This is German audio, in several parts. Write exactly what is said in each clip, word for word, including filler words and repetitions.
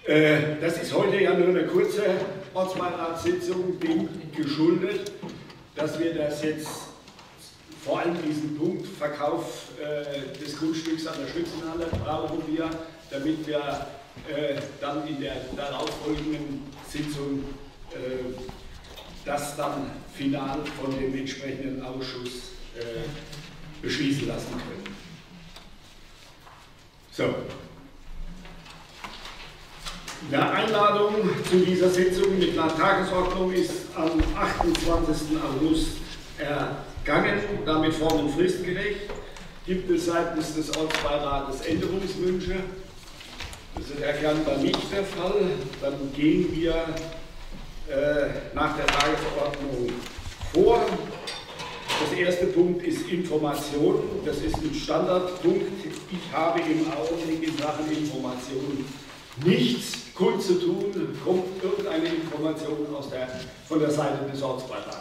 Äh, das ist heute ja nur eine kurze Ortsbeiratssitzung, dem geschuldet, dass wir das jetzt, vor allem diesen Punkt Verkauf äh, des Grundstücks an der Schützenhalle, brauchen wir, damit wir äh, dann in der darauffolgenden Sitzung äh, das dann final von dem entsprechenden Ausschuss äh, beschließen lassen können. So. Eine Einladung zu dieser Sitzung mit einer Tagesordnung ist am achtundzwanzigsten August ergangen, damit form- und fristgerecht. Gibt es seitens des Ortsbeirates Änderungswünsche? Das ist erkennbar nicht der Fall. Dann gehen wir äh, nach der Tagesordnung vor. Das erste Punkt ist Information. Das ist ein Standardpunkt. Ich habe im Augenblick in Sachen Information nichts kundzutun. Kommt irgendeine Information aus der, von der Seite des Ortsbeirates?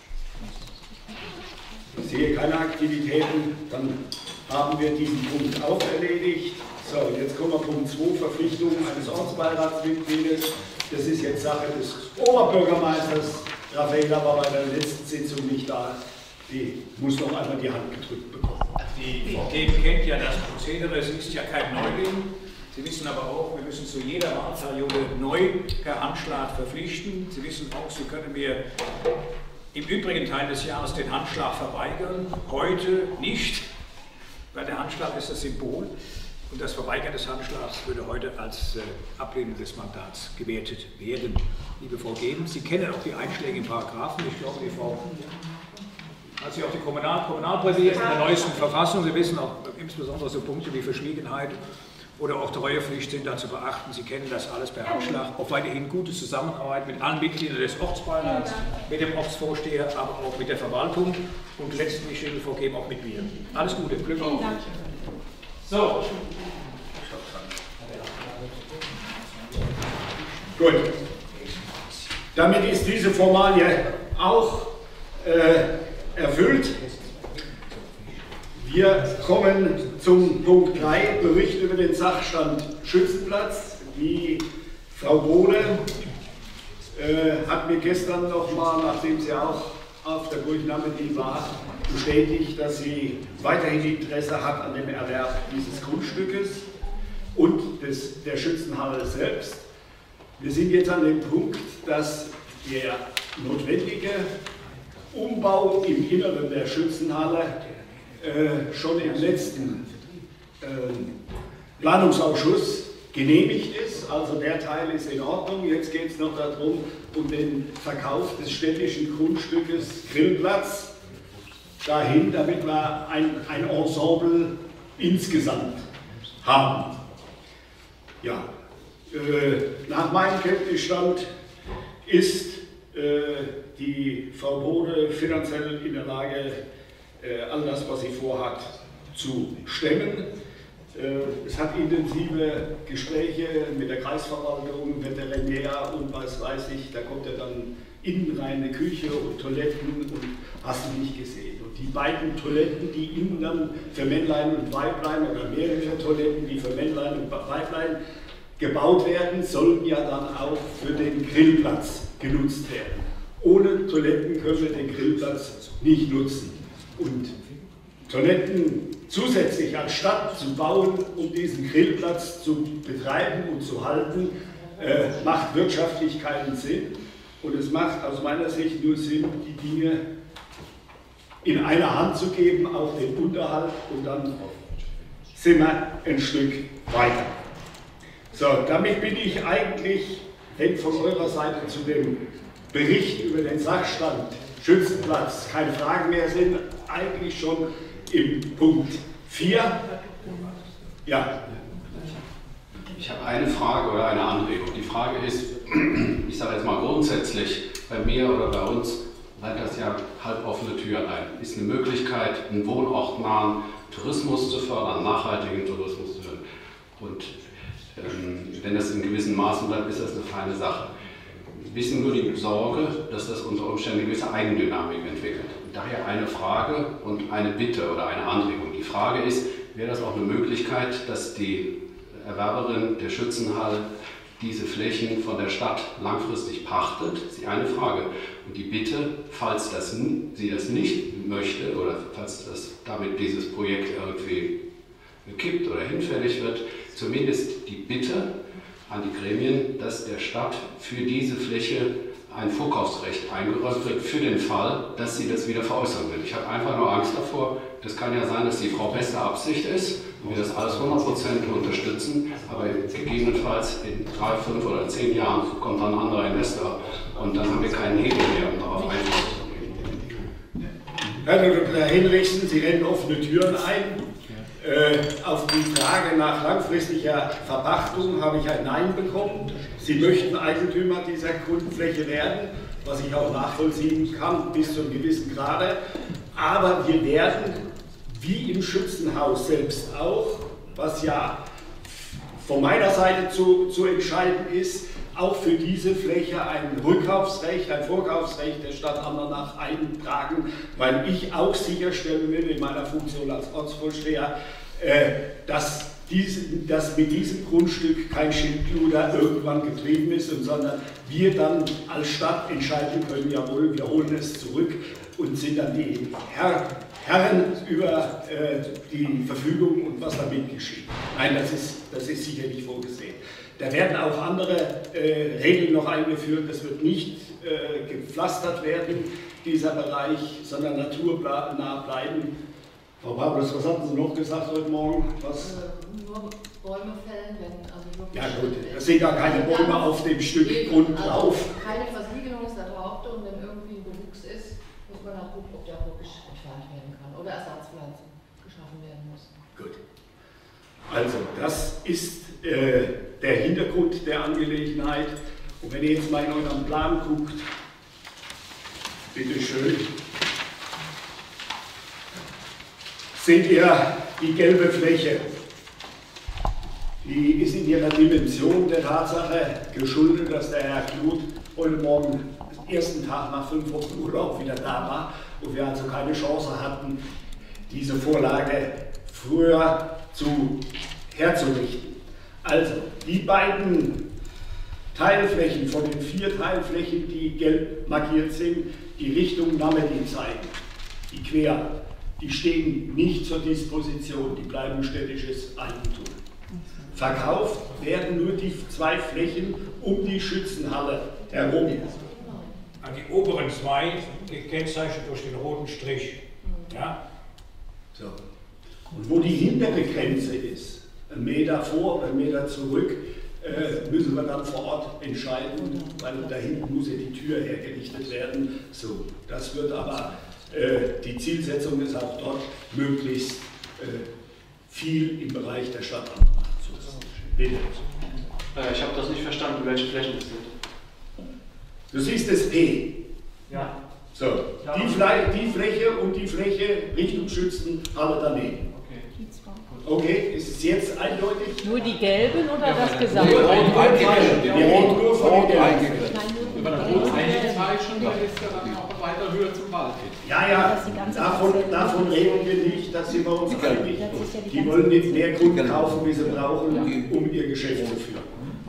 Ich sehe keine Aktivitäten, dann haben wir diesen Punkt auch erledigt. So, jetzt kommen wir Punkt zwei, Verpflichtung eines Ortsbeiratsmitgliedes. Das ist jetzt Sache des Oberbürgermeisters. Raphael war bei der letzten Sitzung nicht da. Die muss noch einmal die Hand gedrückt bekommen. Die Frau Dem kennt ja das Prozedere, sie ist ja kein Neuling. Sie wissen aber auch, wir müssen zu jeder Wahlperiode neu per Handschlag verpflichten. Sie wissen auch, Sie können mir im übrigen Teil des Jahres den Handschlag verweigern. Heute nicht, weil der Handschlag ist das Symbol. Und das Verweigern des Handschlags würde heute als äh, Ablehnung des Mandats gewertet werden. Liebe Frau Gehlen, Sie kennen auch die einschlägigen Paragraphen. Ich glaube, die Frau hat sie auch die Kommunal Kommunalpräsidentin in der neuesten Verfassung. Sie wissen auch insbesondere so Punkte wie Verschwiegenheit oder auch Treuepflicht sind da zu beachten. Sie kennen das alles per Handschlag. Auch weiterhin gute Zusammenarbeit mit allen Mitgliedern des Ortsbeirats, mit dem Ortsvorsteher, aber auch mit der Verwaltung und letztlich, liebe Frau Gehlen, auch mit mir. Alles Gute, Glück auf. So. Gut. Damit ist diese Formalie auch äh, erfüllt. Wir kommen zum Punkt drei, Bericht über den Sachstand Schützenplatz. Die Frau Bohle äh, hat mir gestern nochmal, nachdem sie auch auf der Burgnamedi war, bestätigt, dass sie weiterhin Interesse hat an dem Erwerb dieses Grundstückes und des, der Schützenhalle selbst. Wir sind jetzt an dem Punkt, dass der notwendige Umbau im Inneren der Schützenhalle äh, schon im letzten äh, Planungsausschuss genehmigt ist. Also der Teil ist in Ordnung. Jetzt geht es noch darum, um den Verkauf des städtischen Grundstückes Grillplatz dahin, damit wir ein, ein Ensemble insgesamt haben. Ja, äh, nach meinem Kenntnisstand ist äh, die Frau Bode finanziell in der Lage, äh, all das, was sie vorhat, zu stemmen. Äh, es hat intensive Gespräche mit der Kreisverwaltung, Veterinär und was weiß ich, da kommt ja dann innen rein eine Küche und Toiletten und hast du nicht gesehen. Und die beiden Toiletten, die innen dann für Männlein und Weiblein oder mehrere Toiletten, die für Männlein und Weiblein gebaut werden, sollen ja dann auch für den Grillplatz genutzt werden. Ohne Toiletten können wir den Grillplatz nicht nutzen. Und Toiletten zusätzlich anstatt zu bauen, um diesen Grillplatz zu betreiben und zu halten, äh, macht wirtschaftlich keinen Sinn. Und es macht aus meiner Sicht nur Sinn, die Dinge in einer Hand zu geben, auch den Unterhalt, und dann sind wir ein Stück weiter. So, damit bin ich eigentlich, wenn von eurer Seite zu dem Bericht über den Sachstand Schützenplatz keine Fragen mehr sind, eigentlich schon im Punkt vier. Ja. Ich habe eine Frage oder eine Anregung. Die Frage ist, ich sage jetzt mal grundsätzlich, bei mir oder bei uns rennt das ja halboffene Türen ein. Ist eine Möglichkeit, einen wohnortnahen Tourismus zu fördern, nachhaltigen Tourismus zu fördern. Und ähm, wenn das in gewissen Maßen bleibt, ist das eine feine Sache. Wir wissen nur die Sorge, dass das unter Umständen eine gewisse Eigendynamik entwickelt. Und daher eine Frage und eine Bitte oder eine Anregung. Die Frage ist, wäre das auch eine Möglichkeit, dass die Erwerberin der Schützenhalle diese Flächen von der Stadt langfristig pachtet, ist die eine Frage. Und die Bitte, falls das, sie das nicht möchte oder falls das, damit dieses Projekt irgendwie gekippt oder hinfällig wird, zumindest die Bitte an die Gremien, dass der Stadt für diese Fläche ein Vorkaufsrecht eingeräumt wird, für den Fall, dass sie das wieder veräußern will. Ich habe einfach nur Angst davor, das kann ja sein, dass die Frau bester Absicht ist und wir das alles hundert Prozent unterstützen, aber gegebenenfalls in drei, fünf oder zehn Jahren kommt dann ein anderer Investor und dann haben wir keinen Hebel mehr, um darauf Einfluss zu nehmen. Herr Doktor Hinrichsen, Sie rennen offene Türen ein. Äh, auf die Frage nach langfristiger Verpachtung habe ich ein Nein bekommen. Sie möchten Eigentümer dieser Grundfläche werden, was ich auch nachvollziehen kann, bis zu einem gewissen Grade. Aber wir werden, wie im Schützenhaus selbst auch, was ja von meiner Seite zu, zu entscheiden ist, auch für diese Fläche ein Rückkaufsrecht, ein Vorkaufsrecht der Stadt Andernach eintragen, weil ich auch sicherstellen will in meiner Funktion als Ortsvorsteher, äh, dass, diese, dass mit diesem Grundstück kein Schindluder irgendwann getrieben ist, und, sondern wir dann als Stadt entscheiden können, jawohl, wir holen es zurück und sind dann die Herr, Herren über äh, die Verfügung und was damit geschieht. Nein, das ist, das ist sicher nicht vorgesehen. Da werden auch andere äh, Regeln noch eingeführt. Das wird nicht äh, gepflastert werden, dieser Bereich, sondern naturnah bleiben. Frau Pablos, was hatten Sie noch gesagt heute Morgen? Was? Äh, nur Bäume fällen, wenn also wirklich. Ja gut, es sind ja keine Bäume auf dem Stück Grund drauf. Also keine Versiegelung ist erlaubt, und wenn irgendwie ein Bewuchs ist, muss man auch gucken, ob der wirklich entfernt werden kann oder Ersatzpflanzen geschaffen werden müssen. Gut. Also, das ist äh, der Hintergrund der Angelegenheit. Und wenn ihr jetzt mal in euren Plan guckt, bitteschön, seht ihr die gelbe Fläche. Die ist in ihrer Dimension der Tatsache geschuldet, dass der Herr Kluth heute Morgen den ersten Tag nach fünf Wochen Urlaub wieder da war und wir also keine Chance hatten, diese Vorlage früher zu, herzurichten. Also, die beiden Teilflächen von den vier Teilflächen, die gelb markiert sind, die Richtung Namedi zeigen, die quer, die stehen nicht zur Disposition, die bleiben städtisches Eigentum. Verkauft werden nur die zwei Flächen um die Schützenhalle herum. Die oberen zwei gekennzeichnet durch den roten Strich. Ja? So. Und wo die hintere Grenze ist, ein Meter vor, ein Meter zurück, äh, müssen wir dann vor Ort entscheiden, weil da hinten muss ja die Tür hergerichtet werden. So, das wird aber, äh, die Zielsetzung ist auch dort, möglichst äh, viel im Bereich der Stadt Andernach zu machen. Bitte. Äh, ich habe das nicht verstanden, welche Flächen das sind. Du siehst das P. Ja. So, die, Fle die Fläche und die Fläche Richtung Schützenhalle daneben. Okay, ist es jetzt eindeutig? Nur die gelben oder ja, das Gesamte? Wir reden nur von den gelben. Über das rote Eingezeichen, da ist ja dann auch weiter Höhe zum Wald hin. Ja, ja, davon, davon reden wir nicht, dass sie bei uns einig. Die wollen nicht mehr Grund kaufen, wie sie brauchen, um ihr Geschäft zu führen.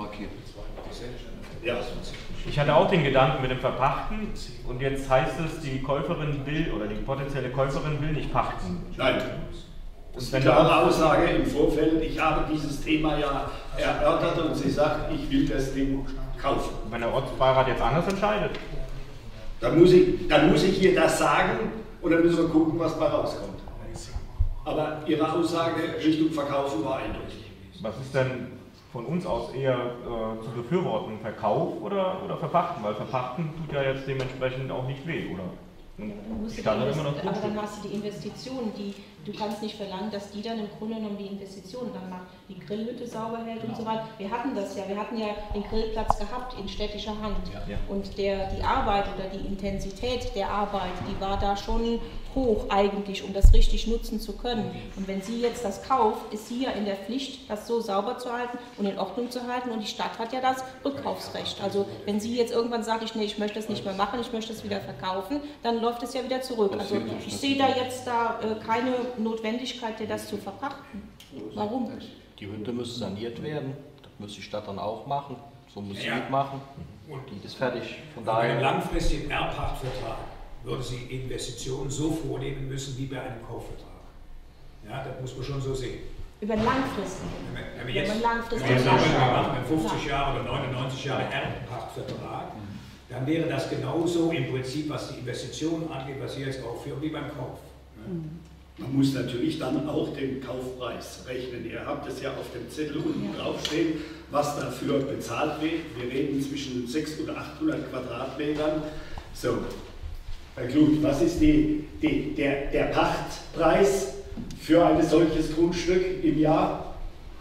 Ja. Ich hatte auch den Gedanken mit dem Verpachten, und jetzt heißt es, die Käuferin will oder die potenzielle Käuferin will nicht pachten. Nein. Das ist eine klare Aussage im Vorfeld. Ich habe dieses Thema ja erörtert und sie sagt, ich will das Ding kaufen. Wenn der Ortsbeirat jetzt anders entscheidet? Dann muss ich, dann muss ich ihr das sagen und dann müssen wir gucken, was bei rauskommt. Aber Ihre Aussage Richtung Verkaufen war eindeutig. Was ist denn von uns aus eher äh, zu befürworten? Verkauf oder, oder Verpachten? Weil Verpachten tut ja jetzt dementsprechend auch nicht weh, oder? Ja, dann immer noch aber dann hast du die Investitionen, die du kannst nicht verlangen, dass die dann im Grunde genommen die Investitionen dann macht, die Grillhütte sauber hält genau. und so weiter. Wir hatten das ja, wir hatten ja den Grillplatz gehabt in städtischer Hand ja. und der, die Arbeit oder die Intensität der Arbeit, die war da schon hoch eigentlich, um das richtig nutzen zu können. Und wenn sie jetzt das kauft, ist sie ja in der Pflicht, das so sauber zu halten und in Ordnung zu halten, und die Stadt hat ja das Rückkaufsrecht. Also wenn sie jetzt irgendwann sagt, ich, nee, ich möchte das nicht mehr machen, ich möchte es wieder verkaufen, dann läuft es ja wieder zurück. Also ich sehe da jetzt da äh, keine Notwendigkeit, dir das zu verpachten. Warum? Die Hütte müsste saniert werden, das muss die Stadt dann auch machen. so Musik Ja. machen. Und die ist fertig. Von bei einem daher. langfristigen Erbpachtvertrag würde sie Investitionen so vornehmen müssen wie bei einem Kaufvertrag. Ja, das muss man schon so sehen. Über langfristig. Wenn wir, wenn wir Wenn jetzt, man langfristig wenn wir sagen, wir anschaut. machen einen fünfzig Jahre oder neunundneunzig Jahre Erbpachtvertrag, dann wäre das genauso im Prinzip, was die Investitionen angeht, was Sie jetzt aufführen, wie beim Kauf. Man muss natürlich dann auch den Kaufpreis rechnen. Ihr habt es ja auf dem Zettel unten Ja. draufstehen, was dafür bezahlt wird. Wir reden zwischen sechshundert oder achthundert Quadratmetern. So, Herr Kluth, was ist die, die, der, der Pachtpreis für ein solches Grundstück im Jahr?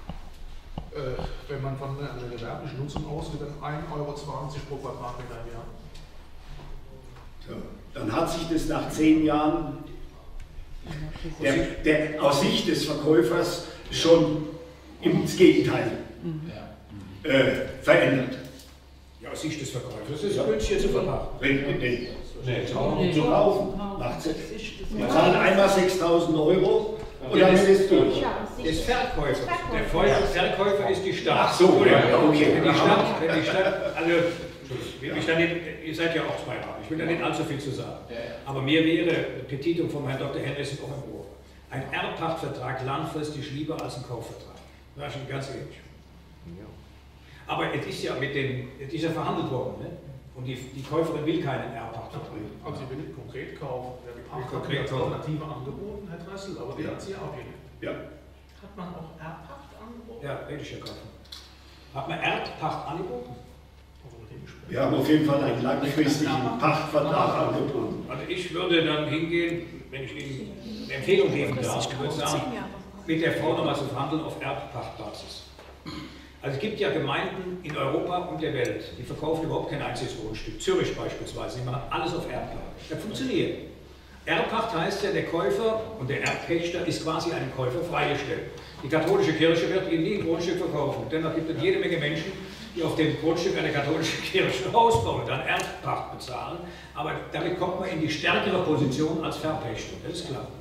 Äh, wenn man von einer gewerblichen Nutzung ausgeht, dann ein Euro zwanzig pro Quadratmeter im Jahr. So, dann hat sich das nach zehn Jahren der, der, aus Sicht des Verkäufers schon ins Gegenteil äh, verändert. Ja, aus Sicht des Verkäufers ist es günstiger zu verpachten. Nee, nee, nee. Zu kaufen. Macht Sinn. Wir zahlen einmal sechstausend Euro und dann ist es durch. Des Verkäufers. Der Feuer- Verkäufer ist die Stadt. Ach so, ja, okay. Wenn die Stadt, wenn die Stadt, also, will mich da nicht, ihr seid ja auch zwei Jahre, ich will da nicht allzu viel zu sagen. Aber mir wäre Petitum vom Herrn Doktor Henrissen auch im Ohr. Ein Erbpachtvertrag langfristig lieber als ein Kaufvertrag. Das ist schon ganz ehrlich. Aber es ist ja mit den, es ist ja verhandelt worden, ne? Und die, die Käuferin will keinen Erbpachtvertrag. Also sie will nicht konkret kaufen. Der Pacht hat Konkret als kaufen. Alternative angeboten, Herr Dressel, aber die Ja. hat sie abgelehnt. Ja. Hat man auch Erbpacht angeboten? Ja, hätte ich ja kaufen. Hat man Erbpacht angeboten? Wir haben auf jeden Fall einen langfristigen Pachtvertrag angeboten. Also ich würde dann hingehen, wenn ich Ihnen eine Empfehlung geben darf, ich würde sagen, mit der Frau nochmal zu verhandeln auf Erbpachtbasis. Also es gibt ja Gemeinden in Europa und der Welt, die verkaufen überhaupt kein einziges Grundstück. Zürich beispielsweise, die machen alles auf Erbpacht. Das funktioniert. Erbpacht heißt ja, der Käufer und der Erbpächter ist quasi einem Käufer freigestellt. Die katholische Kirche wird Ihnen nie ein Grundstück verkaufen. Dennoch gibt es jede Menge Menschen, die auf dem Grundstück einer katholischen Kirche ein Haus bauen und dann Erbpacht bezahlen. Aber damit kommt man in die stärkere Position als Verpächter. Das ist klar.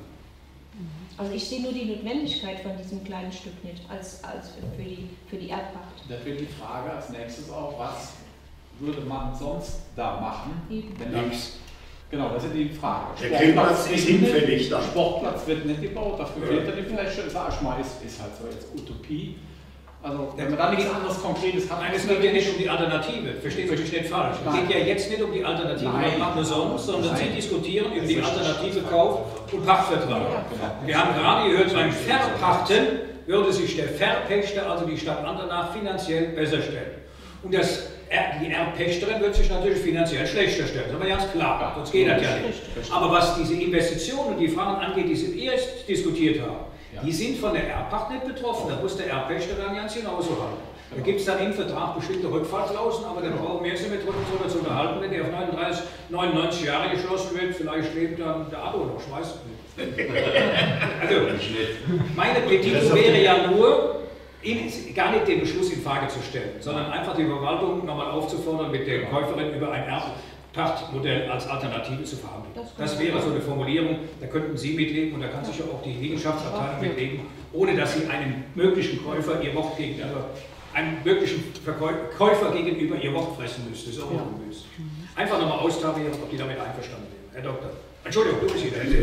Also ich sehe nur die Notwendigkeit von diesem kleinen Stück nicht als, als für, die, für die Erbpacht. Da wird die Frage als nächstes auch, was würde man sonst da machen? Wenn Nichts. Genau, das ist die Frage. Der Grillplatz ist hinfällig dann. Sportplatz wird nicht gebaut, dafür fehlt ja die Fläche, sag ich mal, ist, ist halt so jetzt Utopie. Also, wenn man da nichts anderes Konkretes hat. Nein, es geht ja nicht um die Alternative. Verstehen Sie mich nicht falsch. Es geht ja jetzt nicht um die Alternative, was machen wir sonst, sondern Sie diskutieren über die Alternative Kauf- und Pachtvertrag. Wir haben gerade gehört, beim Verpachten würde sich der Verpächter, also die Stadt Andernach, finanziell besser stellen. Und das, die Erbpächterin wird sich natürlich finanziell schlechter stellen. Das ist aber ganz klar, sonst geht das ja nicht. Aber was diese Investitionen und die Fragen angeht, die Sie erst diskutiert haben, die sind von der Erbpacht nicht betroffen, da muss der Erbpächter dann ganz genauso halten. Da gibt es dann im Vertrag bestimmte Rückfallklauseln, aber dann brauchen wir uns nicht darüber zu unterhalten, wenn der auf neununddreißig, neunundneunzig Jahre geschlossen wird, vielleicht lebt dann der Abo noch, ich weiß es nicht. Also, meine Petition wäre ja nur, gar nicht den Beschluss in Frage zu stellen, sondern einfach die Verwaltung nochmal aufzufordern, mit der Käuferin über ein Erbpachtmodell als Alternative zu verhandeln. Das wäre so eine Formulierung, da könnten Sie mitleben und da kann sicher auch die Liegenschaftsabteilung mitleben, ohne dass Sie einem möglichen Käufer ihr Wort gegenüber, einem möglichen Verkäu- Käufer gegenüber ihr Wort fressen müsste. Das ist auch ja. unbewusst. Einfach nochmal austarieren, ob die damit einverstanden wären. Herr Doktor. Entschuldigung, du bist hier.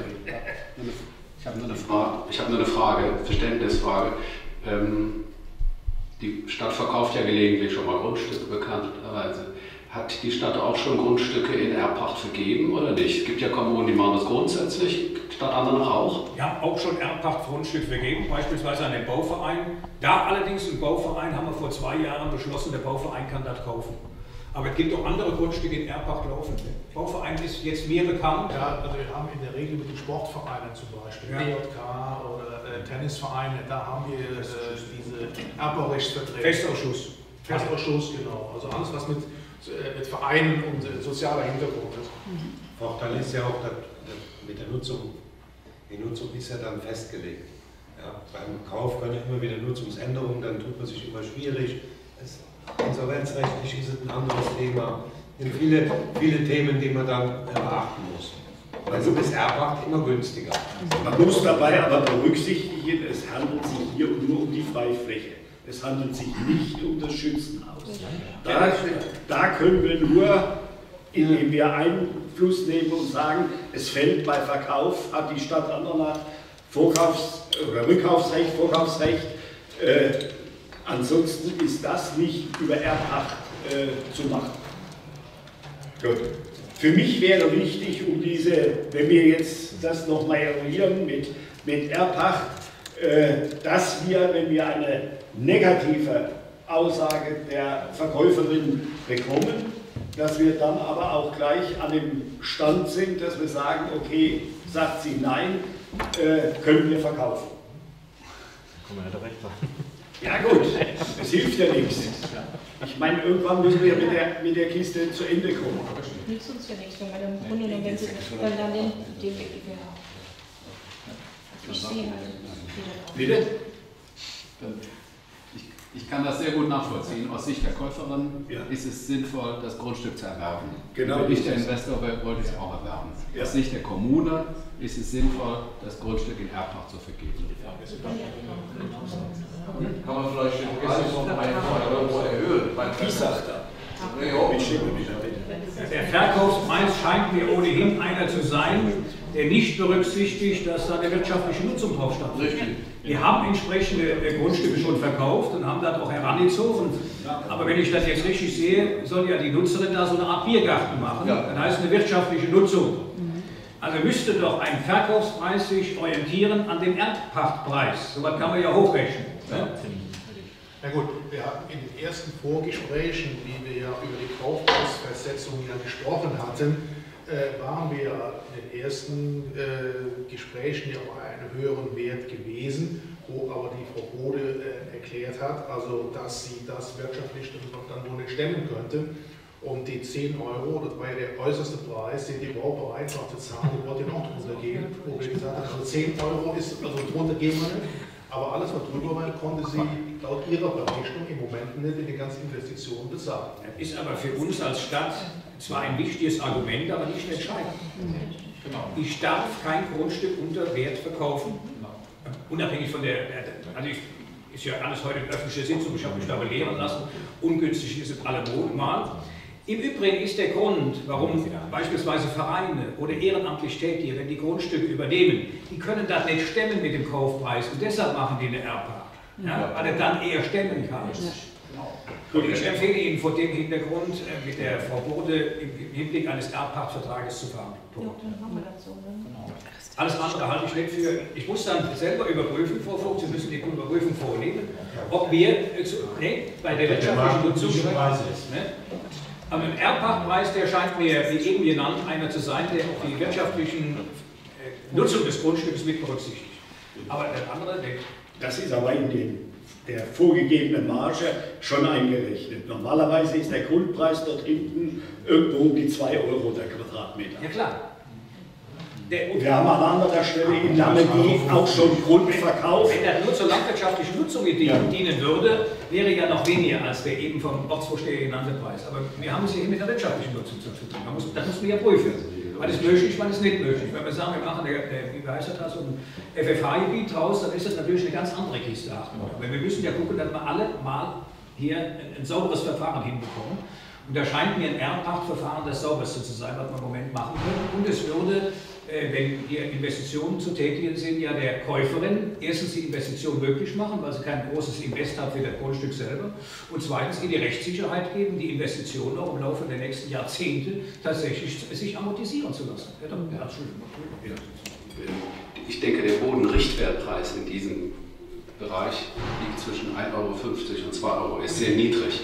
Ich habe nur eine Frage, ich habe nur eine Frage, Verständnisfrage. Ähm, die Stadt verkauft ja gelegentlich schon mal Grundstücke, bekannterweise. Hat die Stadt auch schon Grundstücke in Erbpacht vergeben oder nicht? Es gibt ja Kommunen, die machen das grundsätzlich, Stadt Andernach auch. Wir haben auch schon Erbpachtgrundstücke vergeben, beispielsweise an den Bauverein. Da allerdings im Bauverein haben wir vor zwei Jahren beschlossen, der Bauverein kann das kaufen. Aber es gibt auch andere Grundstücke in Erbpacht laufen. Der Bauverein ist jetzt mir bekannt. Ja, also wir haben in der Regel mit den Sportvereinen zum Beispiel, ja. D J K oder äh, Tennisvereine, da haben wir äh, diese Erbaurechtsverträge. Festausschuss. Festausschuss, genau. Also alles, was mit, äh, mit Vereinen und äh, sozialer Hintergrund ist. Mhm. Vorteil ist ja auch, dass, dass mit der Nutzung, die Nutzung ist ja dann festgelegt. Ja, beim Kauf können ja immer wieder Nutzungsänderungen, dann tut man sich immer schwierig. Es, insolvenzrechtlich ist es ein anderes Thema. Es sind viele, viele Themen, die man dann beachten muss. Also ist Erbpacht immer günstiger. Man muss dabei aber berücksichtigen, es handelt sich hier nur um die Freifläche. Es handelt sich nicht um das Schützenhaus. Da, da können wir nur, indem wir Einfluss nehmen und sagen, es fällt bei Verkauf, hat die Stadt Andernach Vorkaufs- oder Rückkaufsrecht, Vorkaufsrecht. Äh, ansonsten ist das nicht über Erbpacht äh, zu machen. Gut. Für mich wäre wichtig, um diese, wenn wir jetzt das nochmal eruieren mit, mit Erbpacht, äh, dass wir, wenn wir eine negative Aussage der Verkäuferin bekommen, dass wir dann aber auch gleich an dem Stand sind, dass wir sagen, okay, sagt sie nein, äh, können wir verkaufen. Kann man ja recht sagen. Ja gut, es hilft ja nichts. Ich meine, irgendwann müssen wir mit der, mit der Kiste zu Ende kommen. Nützt uns ja nichts, wenn wir dann im Grunde genommen, wenn sie dann den, den ja. Ich sehe halt wieder. Bitte? Ich, ich kann das sehr gut nachvollziehen. Aus Sicht der Käuferin ja. ist es sinnvoll, das Grundstück zu erwerben. Genau. Wenn ich der Investor wollte es auch erwerben. Ja. Aus Sicht der Kommune ist es sinnvoll, das Grundstück in Erbpacht zu vergeben. Kann man vielleicht den Preis von ein, zwei Euro erhöhen? Wie sagt er? Der Verkaufspreis scheint mir ohnehin einer zu sein, der nicht berücksichtigt, dass da eine wirtschaftliche Nutzung drauf stattfindet. Wir haben entsprechende Grundstücke schon verkauft und haben das auch herangezogen. Aber wenn ich das jetzt richtig sehe, soll ja die Nutzerin da so eine Art Biergarten machen. Das heißt eine wirtschaftliche Nutzung. Also müsste doch ein Verkaufspreis sich orientieren an dem Erbpachtpreis. So was kann man ja hochrechnen. Ja? Na gut, wir hatten in den ersten Vorgesprächen, wie wir ja über die Kaufpreisfestsetzung ja gesprochen hatten, äh, waren wir in den ersten äh, Gesprächen ja auch einen höheren Wert gewesen, wo aber die Frau Bode äh, erklärt hat, also dass sie das wirtschaftlich dann wohl nicht stemmen könnte. Und die zehn Euro, das war ja der äußerste Preis, den die überhaupt bereit war zu zahlen, die wollte noch drunter gehen, wo wir gesagt haben, also zehn Euro ist, also drunter gehen wir nicht. Aber alles, was drüber war, konnte sie laut ihrer Berechnung im Moment nicht in die ganzen Investitionen bezahlen. Ist aber für uns als Stadt zwar ein wichtiges Argument, aber nicht entscheidend. Ich darf kein Grundstück unter Wert verkaufen. Unabhängig von der, also ich, ist ja alles heute eine öffentliche Sitzung, ich habe mich da belehren lassen, ungünstig ist es alle mal. Im Übrigen ist der Grund, warum beispielsweise Vereine oder ehrenamtlich Tätige, wenn die Grundstücke übernehmen, die können das nicht stemmen mit dem Kaufpreis und deshalb machen die eine Erbpacht, ja, weil er dann eher stemmen kann. Und ich empfehle Ihnen vor dem Hintergrund äh, mit der Frau Bode im Hinblick eines Erbpachtvertrages zu fahren. Ja, dann haben wir das so. Genau. Alles andere halte ich nicht für. Ich muss dann selber überprüfen, Frau Vogt, Sie müssen die Überprüfung vornehmen, ob wir äh, zu, nee, bei der wirtschaftlichen Nutzung. Ne? Aber ein Erbpachtpreis, der scheint mir, wie eben genannt, einer zu sein, der auch die wirtschaftlichen äh, Nutzung des Grundstücks mit berücksichtigt. Aber der andere, der das ist aber in den, der vorgegebenen Marge schon eingerechnet. Normalerweise ist der Grundpreis dort hinten irgendwo um die zwei Euro der Quadratmeter. Ja klar. Der, und wir haben an anderer Stelle in Lammendief auch schon Grund verkauft. Wenn das nur zur landwirtschaftlichen Nutzung dienen, dienen würde, wäre ja noch weniger als der eben vom Ortsvorsteher genannte Preis. Aber wir haben es hier mit der wirtschaftlichen Nutzung zu tun. Man muss, das muss man ja prüfen. Wann ist möglich, wann ist nicht möglich. Wenn wir sagen, wir machen, der, der, wie heißt das, so ein F F H-Gebiet draus, dann ist das natürlich eine ganz andere Kiste. Aber wir müssen ja gucken, dass wir alle mal hier ein, ein sauberes Verfahren hinbekommen. Und da scheint mir ein Erbpachtverfahren das sauberste zu sein, was wir im Moment machen können. Und es würde, äh, wenn hier Investitionen zu tätigen sind, ja der Käuferin erstens die Investition möglich machen, weil sie kein großes Invest hat für das Grundstück selber. Und zweitens ihr die Rechtssicherheit geben, die Investitionen auch im Laufe der nächsten Jahrzehnte tatsächlich sich amortisieren zu lassen. Ja, ja. Ich denke, der Bodenrichtwertpreis in diesem Bereich liegt zwischen ein Euro fünfzig und zwei Euro, ist sehr niedrig.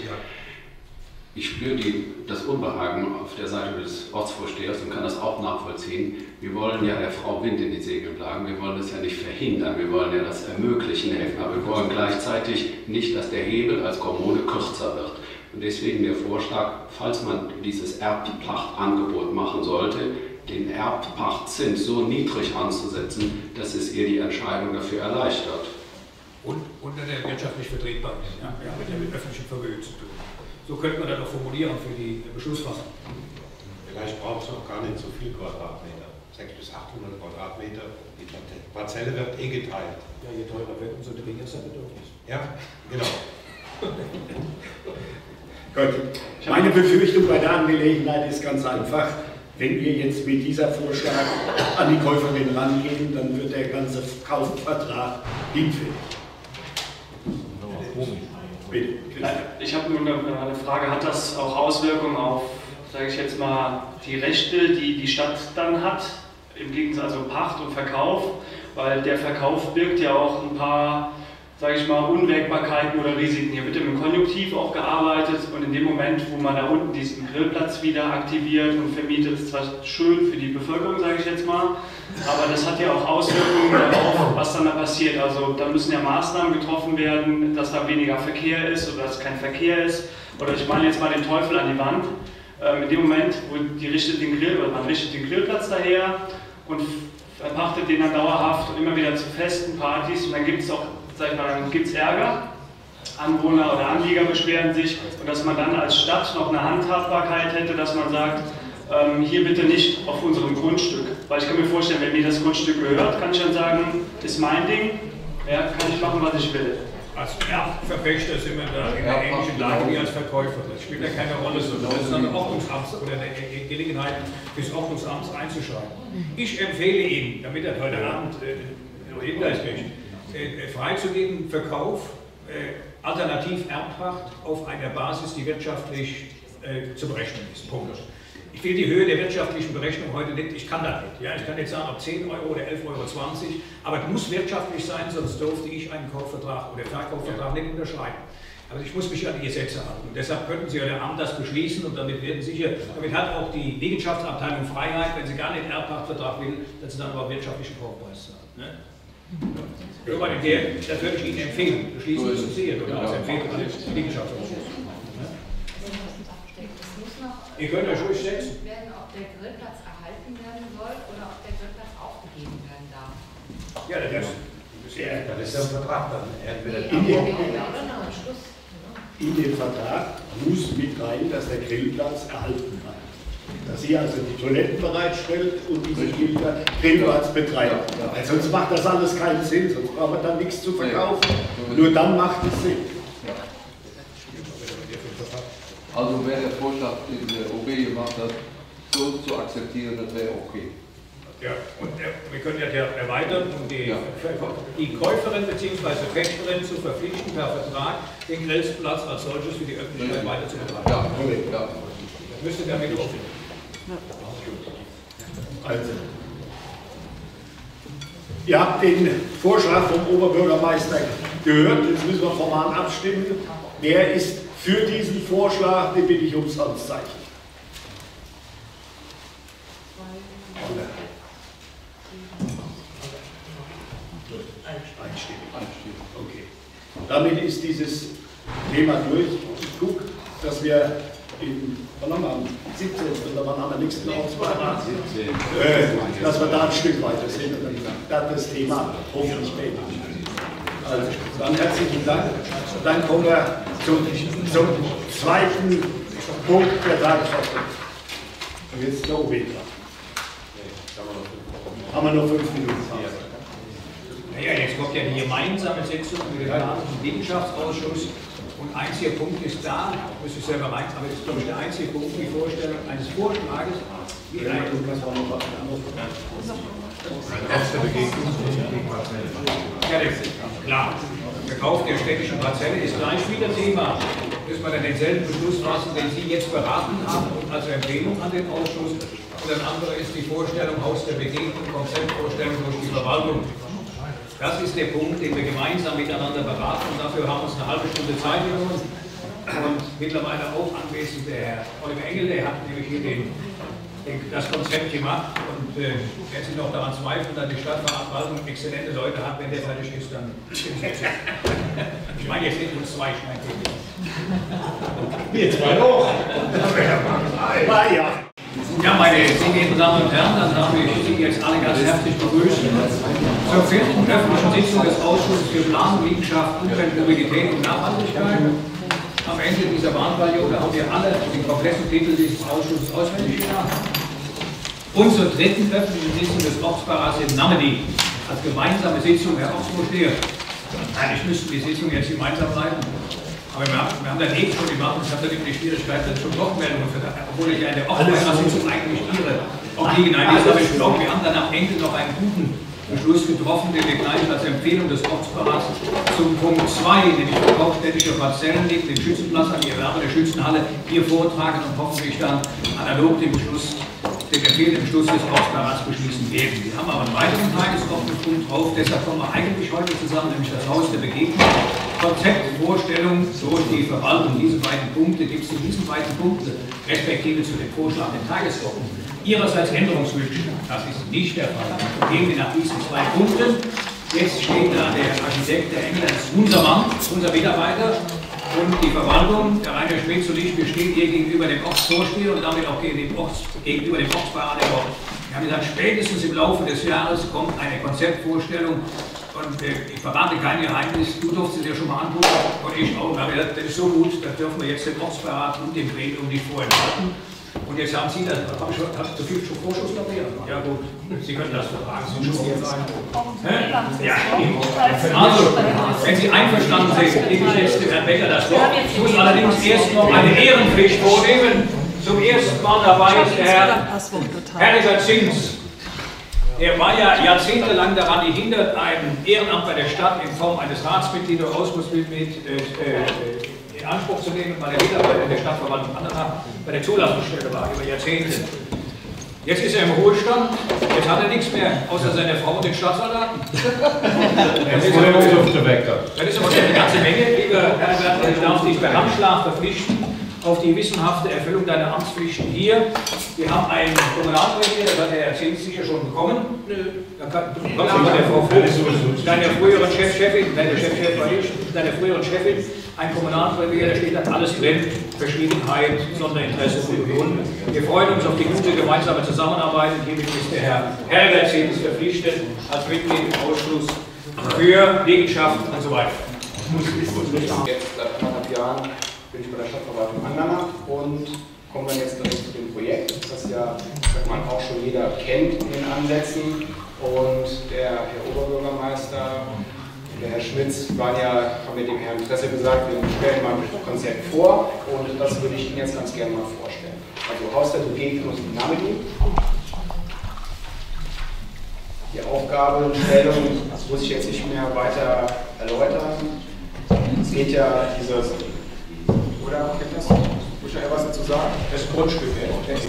Ich spüre die, das Unbehagen auf der Seite des Ortsvorstehers und kann das auch nachvollziehen. Wir wollen ja der Frau Wind in die Segel blagen, wir wollen das ja nicht verhindern, wir wollen ja das ermöglichen helfen, aber wir wollen gleichzeitig nicht, dass der Hebel als Kommune kürzer wird. Und deswegen der Vorschlag, falls man dieses Erbpachtangebot machen sollte, den Erbpachtzins so niedrig anzusetzen, dass es ihr die Entscheidung dafür erleichtert. Und unter der wirtschaftlich vertretbar ist, ja, ja, mit dem öffentlichen Vermögen zu tun. So könnte man das auch formulieren für die Beschlussfassung. Vielleicht braucht es auch gar nicht so viel Quadratmeter. sechshundert bis achthundert Quadratmeter. Die Parzelle wird eh geteilt. Ja, je teurer wird, umso geringer ist das Bedürfnis. Ja, genau. Gut. Meine Befürchtung bei der Angelegenheit ist ganz einfach. Wenn wir jetzt mit dieser Vorschlag an die Käuferin rangehen, dann wird der ganze Kaufvertrag hinfällig. Bitte. Ich habe nur eine Frage, hat das auch Auswirkungen auf, sage ich jetzt mal, die Rechte, die die Stadt dann hat, im Gegensatz also Pacht und Verkauf, weil der Verkauf birgt ja auch ein paar, sage ich mal, Unwägbarkeiten oder Risiken. Hier wird im Konjunktiv auch gearbeitet und in dem Moment, wo man da unten diesen Grillplatz wieder aktiviert und vermietet, ist zwar schön für die Bevölkerung, sage ich jetzt mal, aber das hat ja auch Auswirkungen darauf, was dann da passiert. Also da müssen ja Maßnahmen getroffen werden, dass da weniger Verkehr ist oder dass kein Verkehr ist. Oder ich meine jetzt mal den Teufel an die Wand. Ähm, in dem Moment, wo die richtet den Grill, oder man richtet den Grillplatz daher und verpachtet den dann dauerhaft und immer wieder zu festen Partys und dann gibt es auch, sag ich mal, dann gibt es Ärger. Anwohner oder Anlieger beschweren sich und dass man dann als Stadt noch eine Handhabbarkeit hätte, dass man sagt, ähm, hier bitte nicht auf unserem Grundstück. Weil ich kann mir vorstellen, wenn mir das Grundstück gehört, kann ich dann sagen, ist mein Ding, ja, kann ich machen, was ich will. Als Erbverpächter sind wir da in einer ähnlichen Lage wie als Verkäufer. Das spielt ja keine Rolle. So. Das ist eine Ordnungsamts oder eine Gelegenheit des Ordnungsamts einzuschreiten. Ich empfehle Ihnen, damit er heute Abend äh, Hinweis kriegt, äh, freizugeben, Verkauf, äh, alternativ Erbpacht auf einer Basis, die wirtschaftlich äh, zu berechnen ist. Punkt. Ich will die Höhe der wirtschaftlichen Berechnung heute nicht, ich kann das nicht. Ja, ich kann nicht sagen, ob zehn Euro oder elf Euro zwanzig, aber es muss wirtschaftlich sein, sonst durfte ich einen Kaufvertrag oder Verkaufsvertrag nicht unterschreiben. Also ich muss mich an die Gesetze halten. Und deshalb könnten Sie heute Abend das beschließen und damit werden sicher, damit hat auch die Liegenschaftsabteilung Freiheit, wenn sie gar nicht Erbpachtvertrag will, dass sie dann aber wirtschaftlichen Kaufpreis zahlen. Ne? Ja, der, das würde ich Ihnen empfehlen. Beschließen müssen Sie oder als Empfehlung an den Liegenschaftsausschuss. Ihr könnt euch ruhig setzen. Werden, ob der Grillplatz erhalten werden soll oder ob der Grillplatz aufgegeben werden darf. Ja, das ist, ja, das ist ja ein Vertrag dann. Entweder in, den, in den Vertrag muss mit rein, dass der Grillplatz erhalten bleibt. Dass sie also die Toiletten bereitstellt und diesen Grillplatz betreibt. Weil sonst macht das alles keinen Sinn, sonst braucht man dann nichts zu verkaufen. Nur dann macht es Sinn. Also wäre der Vorschlag, den der O B gemacht hat, so zu akzeptieren, das wäre okay. Ja, und äh, wir können ja erweitern, um die, ja. die Käuferin bzw. Pächterin zu verpflichten, per Vertrag den Grillplatz als solches für die Öffentlichkeit weiter zu betreiben. Ja, okay. Ja. Das müsste damit offen. Also, ihr habt den Vorschlag vom Oberbürgermeister gehört, jetzt müssen wir formal abstimmen. Wer ist für diesen Vorschlag? Den bitte ich ums Handzeichen. Einstimmig. Okay. Damit ist dieses Thema durch. Ich gucke, dass wir in, wann haben wir, am siebzehnten oder wann haben wir nächsten Ortsbeirat, äh, dass wir da ein Stück weiter sind und dann das Thema hoffentlich beenden. Also, dann herzlichen Dank. Dann kommen wir zum, zum zweiten Punkt der Tagesordnung. Und jetzt der O B dran. Haben wir noch fünf Minuten. Naja, jetzt kommt ja die gemeinsame Sitzung mit dem Liegenschaftsausschuss. Und einziger Punkt ist da, muss ich selber rein, aber das ist, glaube ich, der einzige Punkt, die Vorstellung eines Vorschlages, wie ein. Ja, klar. Der Kauf der städtischen Parzelle ist gleich wieder Thema. Müssen wir dann denselben Beschluss fassen, den Sie jetzt beraten haben und als Empfehlung an den Ausschuss. Und das andere ist die Vorstellung aus der Begegnung, Konzeptvorstellung durch die Verwaltung. Das ist der Punkt, den wir gemeinsam miteinander beraten und dafür haben wir uns eine halbe Stunde Zeit genommen. Und mittlerweile auch anwesend der Herr Oliver Engel, der hat nämlich hier den, den, das Konzept gemacht und äh, wer sich noch daran zweifelt, dass die Stadtverwaltung exzellente Leute hat, wenn der fertig ist, dann ich meine jetzt nicht uns zwei, ich meine wir zwei auch. Ja. Ja, meine sehr geehrten Damen und Herren, dann darf ich Sie jetzt alle ganz herzlich begrüßen zur vierten öffentlichen Sitzung des Ausschusses für Planung, Liegenschaft, Umwelt, Mobilität und Nachhaltigkeit. Am Ende dieser Wahlperiode haben wir alle den kompletten Titel dieses Ausschusses auswendig gelernt. Und zur dritten öffentlichen Sitzung des Ortsbeirats in Namedy als gemeinsame Sitzung, Herr Ortsvorsteher. Eigentlich müssten die Sitzung jetzt gemeinsam leiten. Aber wir haben, wir haben dann eh schon gemacht, ich habe dann immer die Schwierigkeit, dass schon Wortmeldungen für das, obwohl ich ja in der Ortsbeirats-Sitzung eigentlich ihre obliegen. Nein, das habe ich geglaubt. Wir haben dann am Ende noch einen guten Beschluss getroffen, den wir gleich als Empfehlung des Ortsbeirats zum Punkt zwei, nämlich Verkauf städtischer Parzellen, neben dem Schützenplatz an die Erwerber der Schützenhalle, hier vortragen und hoffentlich dann analog den Beschluss, den empfehlenden Beschluss des Ortsbeirats beschließen werden. Wir haben aber einen weiteren Tagesordnungspunkt drauf, deshalb kommen wir eigentlich heute zusammen, nämlich das Haus der Begegnung. Konzept, Vorstellung durch die Verwaltung. Diese beiden Punkte gibt es zu diesen beiden Punkten, respektive zu den vorgeschlagenen Tagesordnungen. Ihrerseits Änderungswünsche, das ist nicht der Fall. Dann gehen wir nach diesen zwei Punkten. Jetzt steht da der Architekt, der Engler, ist unser Mann, unser Mitarbeiter. Und die Verwaltung, der Rainer Schmitz und ich, bestehen hier gegenüber dem Ortsvorsteher und damit auch gegenüber dem, Orts, gegenüber dem Ortsbeirat der Woche. Wir haben gesagt, spätestens im Laufe des Jahres kommt eine Konzeptvorstellung. Und äh, ich verrate kein Geheimnis, du durftest dir schon mal angucken und ich auch. Aber das ist so gut, das dürfen wir jetzt dem Ortsbeirat und dem Gremium nicht vorenthalten. Und jetzt haben Sie das, habe ich schon, habe zu viel Vorschuss noch mehr? Ja gut, Sie können das vertragen, Sie schon jetzt sagen. Ja, also, wenn Sie einverstanden sind, gebe ich jetzt dem Herrn Becker das Wort. Ich muss allerdings erst noch eine Ehrenpflicht vornehmen. Zum ersten Mal dabei ist der Herr Herriger Zins. Er war ja jahrzehntelang daran gehindert, ein Ehrenamt bei der Stadt in Form eines Ratsmitglieds oder Ausschussmitglieds äh, äh, in Anspruch zu nehmen, weil er Mitarbeiter der Stadtverwaltung anderer bei der Zulassungsstelle war, über Jahrzehnte. Jetzt ist er im Ruhestand, jetzt hat er nichts mehr, außer seine Frau und den Stadtsoldaten. Das ist aber schon eine ganze Menge, lieber Herr Bertel, ich darf dich per Handschlag verpflichten auf die wissenhafte Erfüllung deiner Amtspflichten hier. Wir haben einen Kommunalrevier, das hat der Herr Zins sicher schon bekommen. Da kann, du kommst ja der Frau Vogt, deiner früheren Chefchefin, nein, der Chefchef war ich, deiner früheren Chefin, ein Kommunalrevier, da steht dann alles drin, Verschwiegenheit, Sonderinteresse für die Union. Wir freuen uns auf die gute gemeinsame Zusammenarbeit und hiermit ist der Herr Herr Zins verpflichtet als Mitglied im Ausschuss für Liegenschaften und so weiter. Jetzt seit anderthalb Jahren bin ich bei der Stadtverwaltung Andernach und kommen wir jetzt direkt zu dem Projekt, das ja sag mal, auch schon jeder kennt in den Ansätzen. Und der Herr Oberbürgermeister, der Herr Schmitz, waren ja, haben wir dem Herrn Tresse gesagt, wir stellen mal ein Konzept vor und das würde ich Ihnen jetzt ganz gerne mal vorstellen. Also Haus der Begegnung in Namedy. Die Aufgabenstellung muss ich jetzt nicht mehr weiter erläutern. Es geht ja dieses Oder kennt das? Muss ich ja was dazu sagen? Das Grundstück, ja.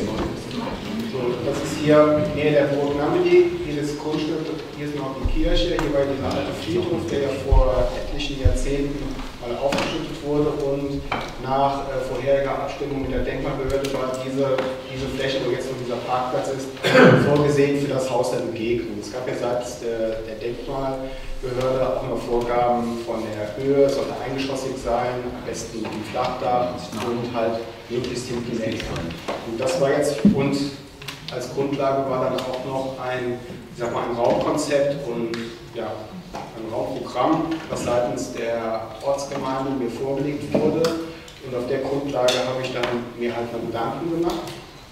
So, das ist hier nähe der Burg Namedy. Hier das Grundstück, hier ist noch die Kirche, hier war dieser alte Friedhof, der ja vor etlichen Jahrzehnten mal aufgeschüttet wurde und nach äh, vorheriger Abstimmung mit der Denkmalbehörde war diese, diese Fläche, wo jetzt noch dieser Parkplatz ist, vorgesehen für das Haus der Begegnung. Es gab ja seitens der, der Denkmalbehörde auch noch Vorgaben von der Höhe, es sollte eingeschossig sein, am besten mit dem Flachdach und halt möglichst hinten eng. Und das war jetzt, und als Grundlage war dann auch noch ein, ich sag mal, ein Raumkonzept und ja, ein Raumprogramm, was seitens der Ortsgemeinde mir vorgelegt wurde. Und auf der Grundlage habe ich dann mir halt mal Gedanken gemacht.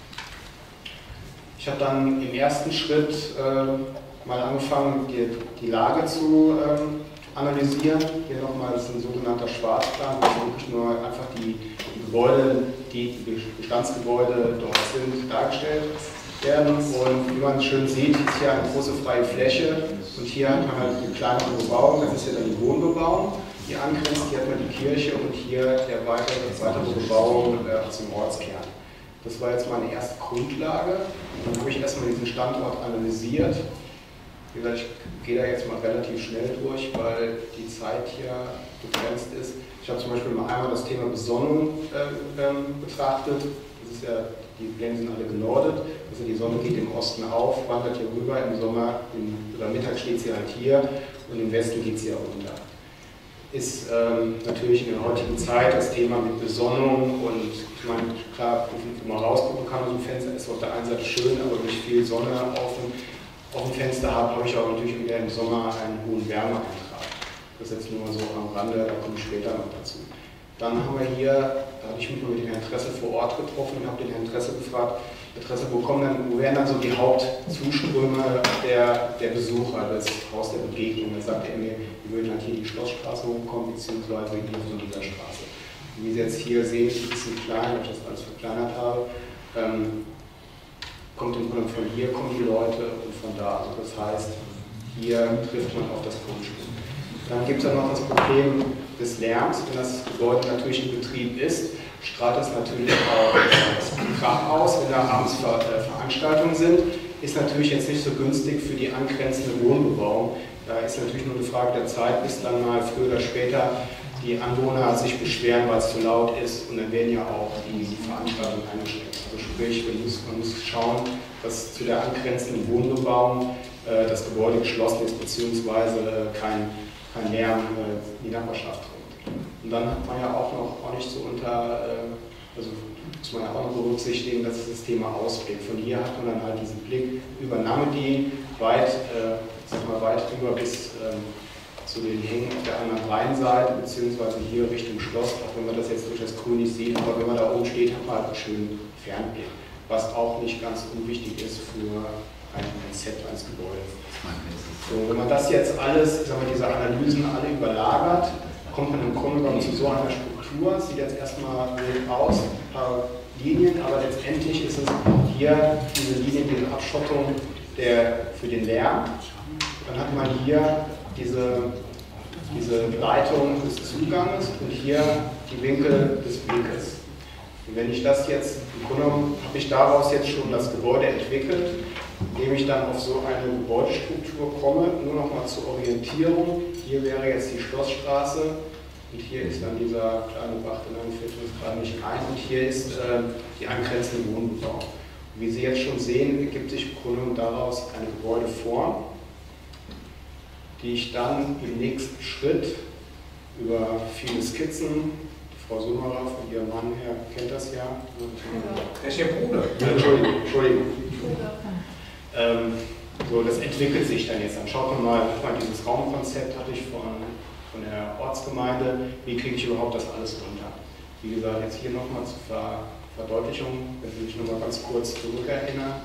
Ich habe dann im ersten Schritt äh, mal angefangen, die, die Lage zu ähm, analysieren. Hier nochmal ist ein sogenannter Schwarzplan, wo wirklich nur einfach die, die Gebäude, die Bestandsgebäude dort sind, dargestellt werden. Und wie man schön sieht, ist hier eine große freie Fläche und hier hat man halt eine kleinere Bebauung, das ist ja dann die Wohnbebauung, die angrenzt, hier hat man die Kirche und hier der weitere, weitere Bebauung äh, zum Ortskern. Das war jetzt meine erste Grundlage. Dann habe ich erstmal diesen Standort analysiert. Wie gesagt, ich gehe da jetzt mal relativ schnell durch, weil die Zeit hier begrenzt ist. Ich habe zum Beispiel mal einmal das Thema Besonnung äh, ähm, betrachtet. Das ist ja, die Pläne sind alle genordet. Also die Sonne geht im Osten auf, wandert hier rüber, im Sommer, im, oder Mittag steht sie halt hier und im Westen geht sie ja runter. Ist ähm, natürlich in der heutigen Zeit das Thema mit Besonnung und ich meine, klar, wenn man rausgucken kann aus dem Fenster, ist auf der einen Seite schön, aber wenn ich viel Sonne auf dem, auf dem Fenster habe, habe ich auch natürlich wieder im Sommer einen hohen Wärmeeintrag. Das ist jetzt nur so am Rande, da komme ich später noch dazu. Dann haben wir hier, da hatte ich mich mit dem Herrn Tresse vor Ort getroffen und habe den Herrn Tresse gefragt, Herr Tresse, wo, kommen dann, wo wären dann so die Hauptzuströme der, der Besucher, das Haus der Begegnung? Dann sagte er mir, wir würden halt hier die Schlossstraße hochkommen, beziehungsweise hier von dieser Straße. Und wie Sie jetzt hier sehen, ist es ein bisschen klein, weil ich das alles verkleinert habe. Ähm, kommt im Grunde von hier kommen die Leute und von da. Also das heißt, hier trifft man auf das Grundstück. Dann gibt es ja noch das Problem des Lärms. Wenn das Gebäude natürlich in Betrieb ist, strahlt es natürlich auch das Krach aus, wenn da abends Ver äh, Veranstaltungen sind. Ist natürlich jetzt nicht so günstig für die angrenzende Wohnbebauung. Da ist natürlich nur eine Frage der Zeit, bis dann mal früher oder später die Anwohner sich beschweren, weil es zu laut ist, und dann werden ja auch die, die Veranstaltungen eingeschränkt. Also sprich, man muss, man muss schauen, dass zu der angrenzenden Wohnbebauung äh, das Gebäude geschlossen ist, beziehungsweise kein, kein Lärm äh, in die Nachbarschaft dringt. Und dann hat man ja auch noch auch nicht so unter, äh, also muss man ja auch noch berücksichtigen, das ist das Thema Ausblick. Von hier hat man dann halt diesen Blick über Namedy weit, äh, sag mal, weit rüber bis ähm, zu den Hängen auf der anderen Rheinseite, beziehungsweise hier Richtung Schloss, auch wenn man das jetzt durch das Grün nicht sieht, aber wenn man da oben steht, hat man halt einen schönen Fernblick, was auch nicht ganz unwichtig ist für ein Konzept eines Gebäudes. So, wenn man das jetzt alles, sagen wir, diese Analysen alle überlagert, kommt man im Grunde genommen zu so einer Struktur. Sieht jetzt erstmal wild aus, ein paar Linien, aber letztendlich ist es hier diese Linie, diese Abschottung der, für den Lärm. Dann hat man hier diese, diese Leitung des Zuganges und hier die Winkel des Blickes. Und wenn ich das jetzt, im Grunde genommen habe ich daraus jetzt schon das Gebäude entwickelt, indem ich dann auf so eine Gebäudestruktur komme, nur noch mal zur Orientierung. Hier wäre jetzt die Schlossstraße und hier ist dann dieser kleine Bach, den fällt uns gerade nicht ein, und hier ist äh, die angrenzende Wohnbebauung. Und wie Sie jetzt schon sehen, ergibt sich im Grunde genommen daraus eine Gebäudeform, die ich dann im nächsten Schritt über viele Skizzen, Frau Summerer von ihrem Mann her kennt das ja. Der ist Ihr Bruder. Ja, Entschuldigung, Entschuldigung. Ähm, so, das entwickelt sich dann jetzt. Dann schaut man mal, mal dieses Raumkonzept hatte ich von, von der Ortsgemeinde, wie kriege ich überhaupt das alles runter. Wie gesagt, jetzt hier nochmal zur Ver Verdeutlichung, wenn Sie sich nochmal ganz kurz zurückerinnern.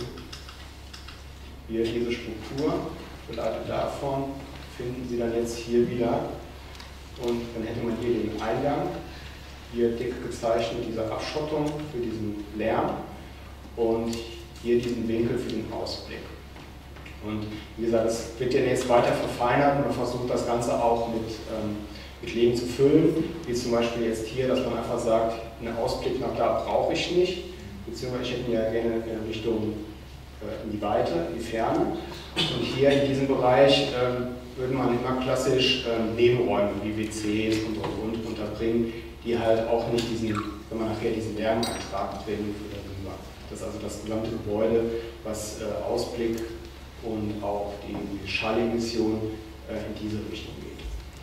Hier diese Struktur, geleitet davon, finden Sie dann jetzt hier wieder. Und dann hätte man hier den Eingang, hier dick gezeichnet, diese Abschottung für diesen Lärm und hier diesen Winkel für den Ausblick. Und wie gesagt, es wird ja jetzt weiter verfeinert und man versucht das Ganze auch mit, ähm, mit Leben zu füllen, wie zum Beispiel jetzt hier, dass man einfach sagt, einen Ausblick nach da brauche ich nicht, beziehungsweise ich hätte ihn ja gerne in Richtung äh, in die Weite, in die Ferne. Und hier in diesem Bereich ähm, würde man immer klassisch ähm, Nebenräume wie W Cs und und und unterbringen, die halt auch nicht diesen, wenn man nachher diesen Lärmeintrag bringen würde darüber. Das ist also das gesamte Gebäude, was äh, Ausblick und auch die Schallemission äh, in diese Richtung geht.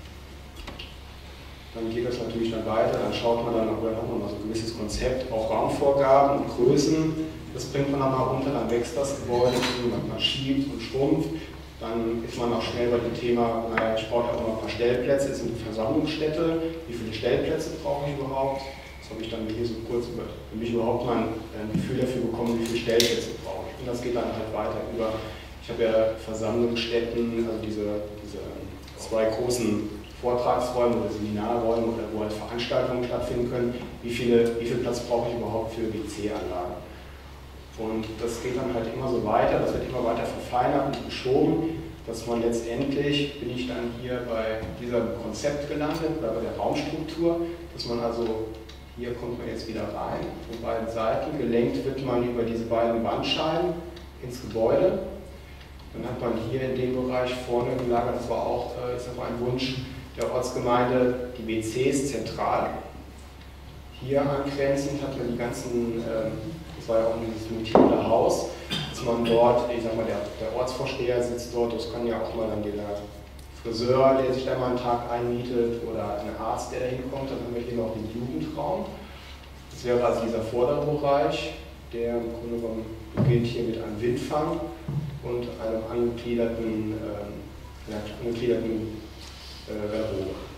Dann geht das natürlich dann weiter, dann schaut man dann noch, dann hat man noch so ein gewisses Konzept, auch Raumvorgaben und Größen, das bringt man dann mal runter, dann wächst das Gebäude, man schiebt und schrumpft. Dann ist man auch schnell bei dem Thema, naja, ich brauche ja auch noch ein paar Stellplätze, ist eine Versammlungsstätte, wie viele Stellplätze brauche ich überhaupt? Das habe ich dann hier so kurz über, für mich überhaupt mal ein Gefühl dafür bekommen, wie viele Stellplätze brauche ich. Und das geht dann halt weiter über, ich habe ja Versammlungsstätten, also diese, diese zwei großen Vortragsräume oder Seminarräume oder wo halt Veranstaltungen stattfinden können, wie, viele, wie viel Platz brauche ich überhaupt für W C-Anlagen. Und das geht dann halt immer so weiter, das wird immer weiter verfeinert und geschoben, dass man letztendlich, bin ich dann hier bei diesem Konzept gelandet, oder bei der Raumstruktur, dass man also, hier kommt man jetzt wieder rein, von beiden Seiten, gelenkt wird man über diese beiden Wandscheiben ins Gebäude. Dann hat man hier in dem Bereich vorne gelagert, das war auch ich sag mal, ein Wunsch der Ortsgemeinde, die W Cs zentral. Hier angrenzend hat man die ganzen, das war ja auch dieses multiple Haus, dass man dort, ich sag mal, der, der Ortsvorsteher sitzt dort, das kann ja auch mal dann der Friseur, der sich da mal einen Tag einmietet, oder ein Arzt, der da hinkommt. Dann haben wir hier noch den Jugendraum. Das wäre also dieser vordere Bereich, der im Grunde genommen beginnt hier mit einem Windfang und einem angegliederten, äh, angegliederten äh, Garderobe.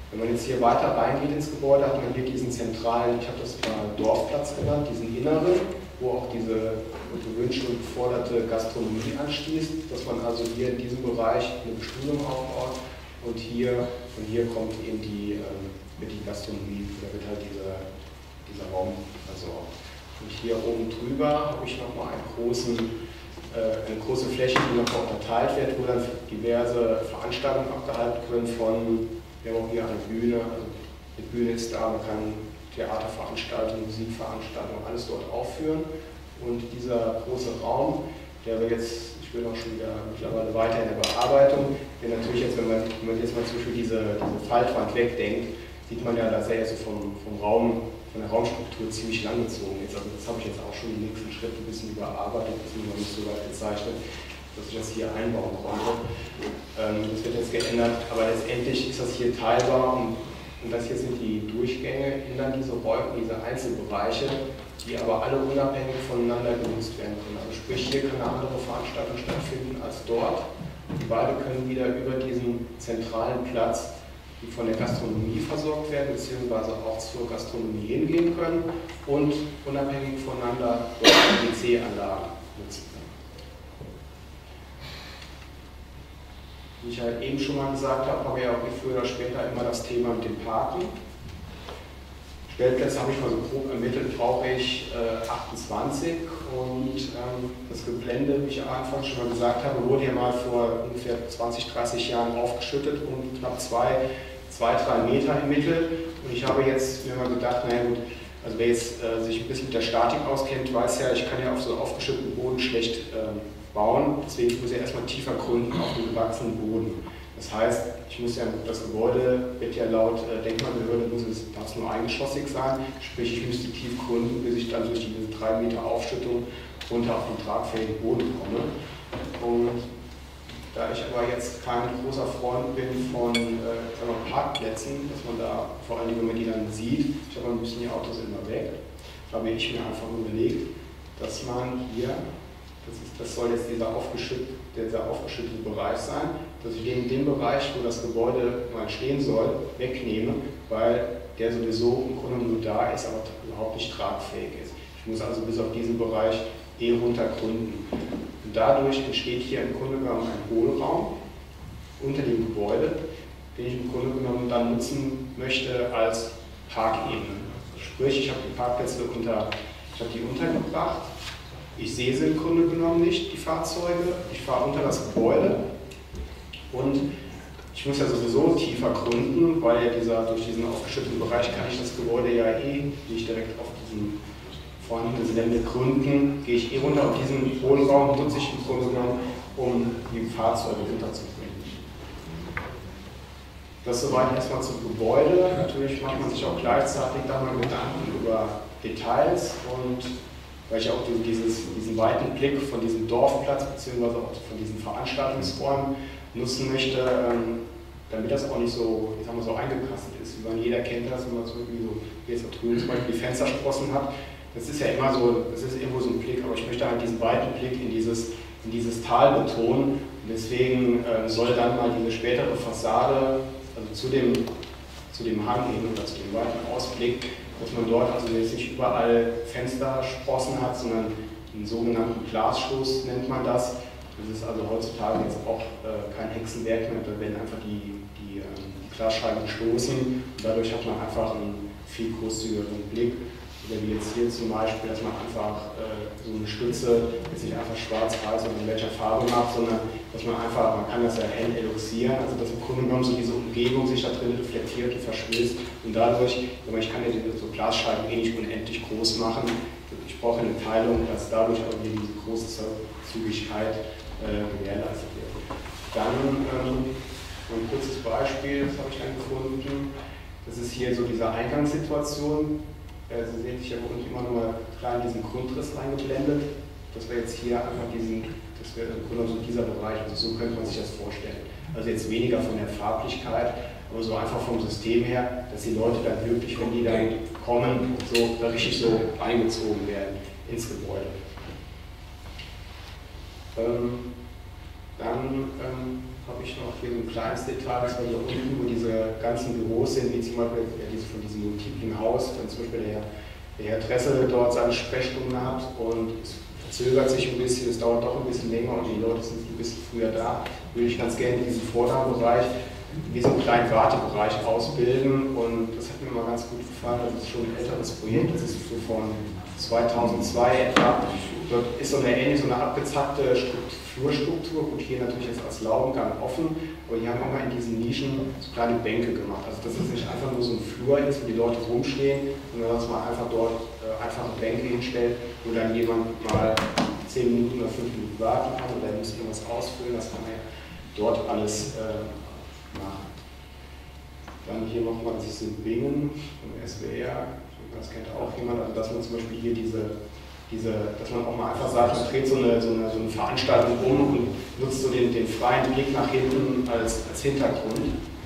Wenn man jetzt hier weiter reingeht ins Gebäude, hat man hier diesen zentralen, ich habe das mal Dorfplatz genannt, diesen inneren, wo auch diese gewünschte und geforderte Gastronomie anschließt, dass man also hier in diesem Bereich eine Bestuhlung aufbaut und hier, von hier kommt eben die, ähm, wird die Gastronomie, da wird halt dieser, dieser Raum versorgt. Und hier oben drüber habe ich nochmal einen großen, äh, eine große Fläche, die noch unterteilt wird, wo dann diverse Veranstaltungen abgehalten werden von, wir haben auch hier eine Bühne, also die Bühne ist da, man kann Theaterveranstaltungen, Musikveranstaltungen, alles dort aufführen. Und dieser große Raum, der wir jetzt, ich bin auch schon wieder mittlerweile weiter in der Bearbeitung, der natürlich jetzt, wenn man, wenn man jetzt mal zum Beispiel diese, diese Faltwand wegdenkt, sieht man ja, dass er jetzt so vom, vom Raum, von der Raumstruktur ziemlich lang gezogen ist. Also das habe ich jetzt auch schon im nächsten Schritt ein bisschen überarbeitet, das ist noch nicht so weit gezeichnet, dass ich das hier einbauen konnte. Ähm, das wird jetzt geändert, aber letztendlich ist das hier teilbar und, und das hier sind die Durchgänge in dann diese Räume, diese Einzelbereiche, die aber alle unabhängig voneinander genutzt werden können. Also sprich, hier kann eine andere Veranstaltung stattfinden als dort. Und beide können wieder über diesen zentralen Platz, die von der Gastronomie versorgt werden, beziehungsweise auch zur Gastronomie hingehen können und unabhängig voneinander P C-Anlagen nutzen können. Wie ich halt eben schon mal gesagt habe, haben wir ja auch früher oder später immer das Thema mit dem Parken. Stellplätze habe ich mal so grob ermittelt, brauche ich äh, achtundzwanzig und ähm, das Gelände, wie ich am Anfang schon mal gesagt habe, wurde ja mal vor ungefähr zwanzig, dreißig Jahren aufgeschüttet und knapp zwei, zwei, drei Meter im Mittel. Und ich habe jetzt mir mal gedacht, naja gut, also wer jetzt äh, sich ein bisschen mit der Statik auskennt, weiß ja, ich kann ja auf so aufgeschütteten Boden schlecht äh, bauen, deswegen muss ich erstmal tiefer gründen auf dem gewachsenen Boden. Das heißt, ich muss ja, das Gebäude wird ja laut äh, Denkmalbehörde, muss es, darf es nur eingeschossig sein, sprich ich müsste tief gründen, bis ich dann durch diese drei Meter Aufschüttung runter auf den tragfähigen Boden komme. Und da ich aber jetzt kein großer Freund bin von äh, sagen wir, Parkplätzen, dass man da, vor allem wenn man die dann sieht, ich habe ein bisschen die Autos immer weg, habe ich mir einfach überlegt, dass man hier, das, ist, das soll jetzt dieser aufgeschüttete, dieser aufgeschüttete Bereich sein, dass ich den, den Bereich, wo das Gebäude mal stehen soll, wegnehme, weil der sowieso im Grunde nur da ist, aber überhaupt nicht tragfähig ist. Ich muss also bis auf diesen Bereich eh runtergründen. Und dadurch entsteht hier im Grunde genommen ein Hohlraum unter dem Gebäude, den ich im Grunde genommen dann nutzen möchte als Parkebene. Sprich, ich habe die Parkplätze unter, ich habe die untergebracht. Ich sehe sie im Grunde genommen nicht, die Fahrzeuge. Ich fahre unter das Gebäude und ich muss ja sowieso tiefer gründen, weil ja dieser, durch diesen aufgeschütteten Bereich kann ich das Gebäude ja eh nicht direkt auf diesem vorhandenen Gelände gründen. Gehe ich eh runter auf diesen Hohlraum, nutze ich im Grunde genommen, um die Fahrzeuge runterzubringen. Das soweit erstmal zum Gebäude. Natürlich macht man sich auch gleichzeitig da mal Gedanken über Details und weil ich auch dieses, diesen weiten Blick von diesem Dorfplatz bzw. auch von diesen Veranstaltungsräumen nutzen möchte, ähm, damit das auch nicht so, ich sag mal, so eingekastet ist. Wie man jeder kennt das, wenn man so irgendwie so, wie jetzt da drüben zum Beispiel die Fenstersprossen hat. Das ist ja immer so, das ist irgendwo so ein Blick, aber ich möchte halt diesen weiten Blick in dieses, in dieses Tal betonen. Und deswegen äh, soll dann mal diese spätere Fassade, also zu dem, zu dem Hang hin oder zu dem weiten Ausblick, dass man dort also jetzt nicht überall Fenstersprossen hat, sondern einen sogenannten Glasstoß nennt man das. Das ist also heutzutage jetzt auch äh, kein Hexenwerk mehr, da werden einfach die, die, äh, die Glasscheiben gestoßen und dadurch hat man einfach einen viel großzügigeren Blick. Oder wie jetzt hier zum Beispiel, dass man einfach äh, so eine Stütze jetzt nicht einfach schwarz-weiß oder in welcher Farbe macht, sondern dass man einfach, man kann das ja hell eluxieren, also dass im Grunde genommen so diese Umgebung sich da drin reflektiert und verschmilzt und dadurch, aber ich kann ja diese so Glasscheiben eh nicht unendlich groß machen, ich brauche eine Teilung, dass dadurch auch wieder diese Großzügigkeit äh, gewährleistet wird. Dann ähm, ein kurzes Beispiel, das habe ich dann gefunden, das ist hier so diese Eingangssituation. Sie sehen sich ja bei uns immer nur klein diesen Grundriss reingeblendet. Das wäre jetzt hier einfach diesen, das wäre im Grunde so dieser Bereich, also so könnte man sich das vorstellen. Also jetzt weniger von der Farblichkeit, aber so einfach vom System her, dass die Leute dann wirklich, wenn die dann kommen, so da richtig so eingezogen werden ins Gebäude. Ähm, dann ähm, habe ich noch hier ein kleines Detail, dass wir hier unten, wo diese ganzen Büros sind, wie zum Beispiel ja, diese, von diesem multiplen Haus, wenn zum Beispiel der, der Herr Dressel dort seine Sprechstunde hat und es verzögert sich ein bisschen, es dauert doch ein bisschen länger und die Leute sind ein bisschen früher da, würde ich ganz gerne in diesem Vorderbereich wie so einen kleinen Wartebereich ausbilden und das hat mir mal ganz gut gefallen, das ist schon ein älteres Projekt, das ist so von zweitausendzwei etwa. Dort ist so eine ähnlich so eine abgezackte Flurstruktur, gut hier natürlich jetzt als Laubengang offen, aber hier haben wir mal in diesen Nischen so kleine Bänke gemacht, also dass es nicht einfach nur so ein Flur ist, wo die Leute rumstehen, sondern dass man einfach dort äh, einfache Bänke hinstellt, wo dann jemand mal zehn Minuten oder fünf Minuten warten kann oder er muss irgendwas ausfüllen, das kann man ja dort alles äh, machen. Dann hier nochmal, das ist in Bingen vom S W R, das kennt auch jemand, also dass man zum Beispiel hier diese, diese dass man auch mal einfach sagt, man dreht so eine, so eine, so eine Veranstaltung um und nutzt so den, den freien Blick nach hinten als, als Hintergrund.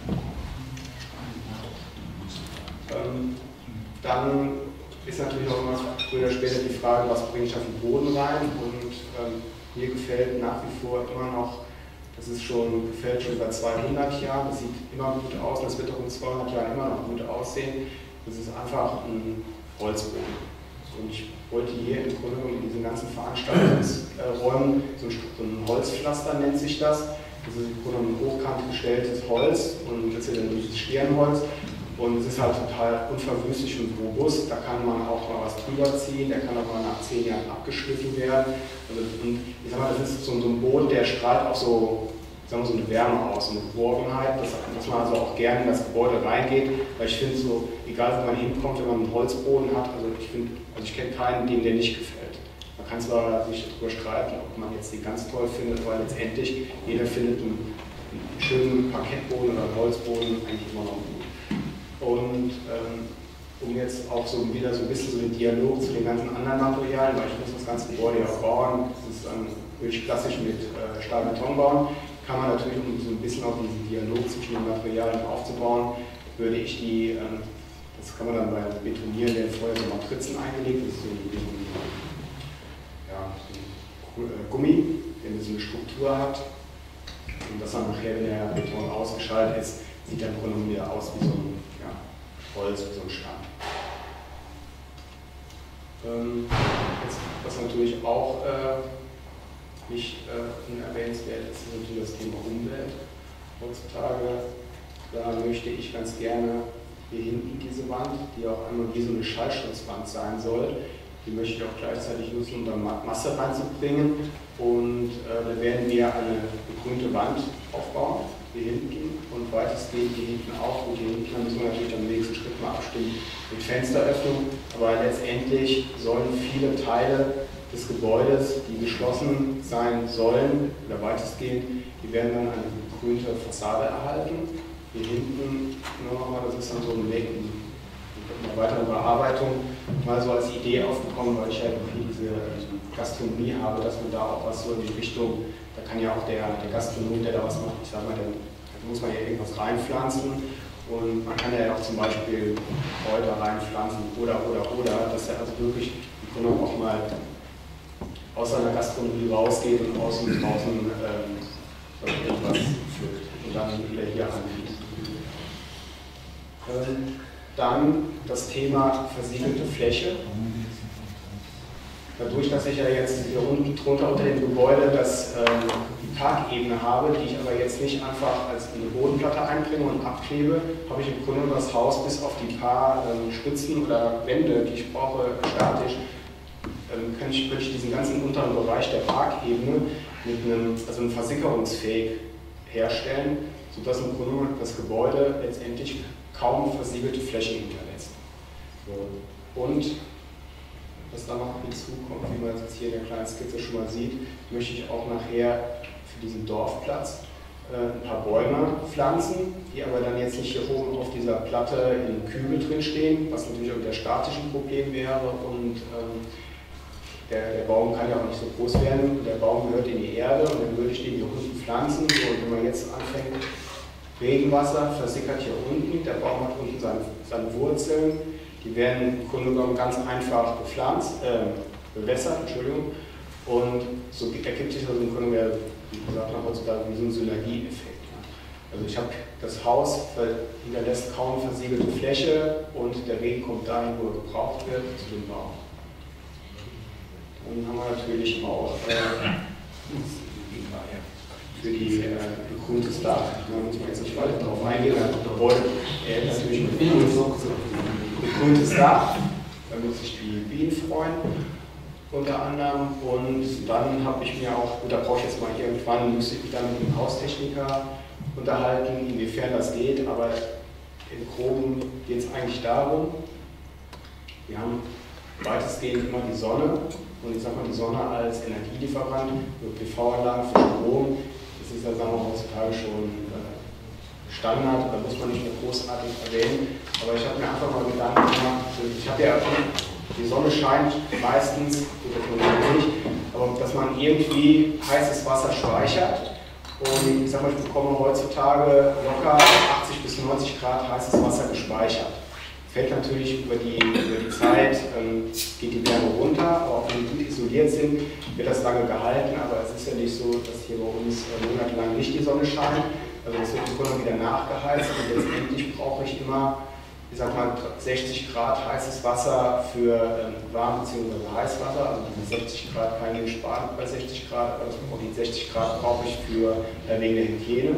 Ähm, dann ist natürlich auch immer früher oder später die Frage, was bringe ich auf den Boden rein und ähm, mir gefällt nach wie vor immer noch, das ist schon, gefällt schon seit zweihundert Jahren, das sieht immer gut aus und das wird auch in zweihundert Jahren immer noch gut aussehen. Das ist einfach ein Holzboden. Und ich wollte hier im Grunde genommen in diesen ganzen Veranstaltungsräumen so ein, so ein Holzpflaster nennt sich das. Das ist im Grunde genommen ein hochkant gestelltes Holz und das ist ja dann dieses Stirnholz. Und es ist halt total unverwüstlich und robust. Da kann man auch mal was drüber ziehen, der kann auch mal nach zehn Jahren abgeschliffen werden. Also, und ich sag mal, das ist so, so ein Boden, der strahlt auch so, sagen wir, so eine Wärme aus, so eine Geborgenheit, dass, dass man also auch gerne in das Gebäude reingeht. Weil ich finde so, egal wo man hinkommt, wenn man einen Holzboden hat, also ich finde, also ich kenne keinen, dem der nicht gefällt. Man kann zwar sich darüber streiten, ob man jetzt den ganz toll findet, weil letztendlich jeder findet einen, einen schönen Parkettboden oder einen Holzboden eigentlich immer noch gut. Und ähm, um jetzt auch so wieder so ein bisschen so den Dialog zu den ganzen anderen Materialien, weil ich muss das ganze Gebäude ja bauen, das ist dann wirklich klassisch mit äh, Stahlbeton bauen, kann man natürlich, um so ein bisschen auch diesen Dialog zwischen den Materialien aufzubauen, würde ich die, ähm, das kann man dann beim Betonieren, werden vorher so Matrizen eingelegt, das ist so ein, ja, so ein Gummi, der so eine Struktur hat und das dann nachher, wenn der Beton ausgeschaltet ist, sieht dann im Grunde wieder aus wie so ein ja, Holz, wie so ein Stamm. Ähm, jetzt, was natürlich auch äh, nicht äh, unerwähnenswert ist, ist natürlich das Thema Umwelt. Heutzutage, da möchte ich ganz gerne hier hinten diese Wand, die auch einmal wie so eine Schallschutzwand sein soll, die möchte ich auch gleichzeitig nutzen, um da Masse reinzubringen. Und äh, da werden wir eine begrünte Wand aufbauen, hier hinten und weitestgehend hier hinten auch. Und hier hinten müssen wir natürlich am nächsten Schritt mal abstimmen mit Fensteröffnung. Aber letztendlich sollen viele Teile des Gebäudes, die geschlossen sein sollen, oder weitestgehend, die werden dann eine begrünte Fassade erhalten. Hier hinten nur nochmal, das ist dann so ein Weg, eine weitere Bearbeitung, mal so als Idee aufgekommen, weil ich halt auch hier diese Gastronomie habe, dass man da auch was so in die Richtung, da kann ja auch der, der Gastronom, der da was macht, ich sag mal, da muss man ja irgendwas reinpflanzen und man kann ja auch zum Beispiel Kräuter reinpflanzen oder, oder, oder, dass er also wirklich im Grunde auch mal aus seiner Gastronomie rausgeht und außen und draußen ähm, irgendwas pflückt und dann wieder hier anbietet. Ähm, dann das Thema versiegelte Fläche. Dadurch, dass ich ja jetzt hier unten drunter unter dem Gebäude das, ähm, die Parkebene habe, die ich aber jetzt nicht einfach als eine Bodenplatte einbringe und abklebe, habe ich im Grunde das Haus bis auf die paar ähm, Stützen oder Wände, die ich brauche, statisch, ähm, kann ich, könnte ich diesen ganzen unteren Bereich der Parkebene mit einem, also einem versickerungsfähig herstellen, sodass im Grunde das Gebäude letztendlich kaum versiegelte Flächen hinterlässt. So. Und was da noch hinzukommt, wie man jetzt hier in der kleinen Skizze schon mal sieht, möchte ich auch nachher für diesen Dorfplatz äh, ein paar Bäume pflanzen, die aber dann jetzt nicht hier oben auf dieser Platte in Kübel drin stehen, was natürlich auch der statische Problem wäre und ähm, der, der Baum kann ja auch nicht so groß werden, der Baum gehört in die Erde und dann würde ich den hier unten pflanzen so, und wenn man jetzt anfängt, Regenwasser versickert hier unten, der Baum hat unten seine, seine Wurzeln, die werden im Grunde genommen ganz einfach gepflanzt, äh, bewässert, Entschuldigung, und so ergibt sich also im Grunde genommen wie gesagt, heutzutage wie so ein Synergieeffekt. Also ich habe das Haus hinterlässt kaum versiegelte Fläche und der Regen kommt dahin, wo er gebraucht wird, zu dem Baum. Dann haben wir natürlich auch äh, für die äh, begrüntes Dach. Da muss man jetzt nicht weiter darauf eingehen, das Gebäude erhält natürlich mit begrüntes Dach, damit sich die Bienen freuen, unter anderem. Und dann habe ich mir auch, gut, da brauche ich jetzt mal irgendwann, müsste ich mich dann mit dem Haustechniker unterhalten, inwiefern das geht, aber im Groben geht es eigentlich darum, wir haben weitestgehend immer die Sonne und ich sage mal die Sonne als Energielieferant für P V-Anlagen, für Strom, das ist ja sagen wir, heutzutage schon Standard, da muss man nicht mehr großartig erwähnen, aber ich habe mir einfach mal Gedanken gemacht, ich habe ja die Sonne scheint meistens, gut, das nicht, aber dass man irgendwie heißes Wasser speichert. Und ich sag mal, ich bekomme heutzutage locker achtzig bis neunzig Grad heißes Wasser gespeichert. Fällt natürlich über die, über die Zeit, ähm, geht die Wärme runter, aber auch wenn die gut isoliert sind, wird das lange gehalten. Aber es ist ja nicht so, dass hier bei uns äh, monatelang nicht die Sonne scheint. Also es wird immer wieder nachgeheizt und letztendlich brauche ich immer, ich sag mal, sechzig Grad heißes Wasser für ähm, warm bzw. Heißwasser, also die sechzig Grad kann ich nicht sparen bei sechzig Grad, aber die sechzig Grad brauche ich für äh, wegen der Hygiene.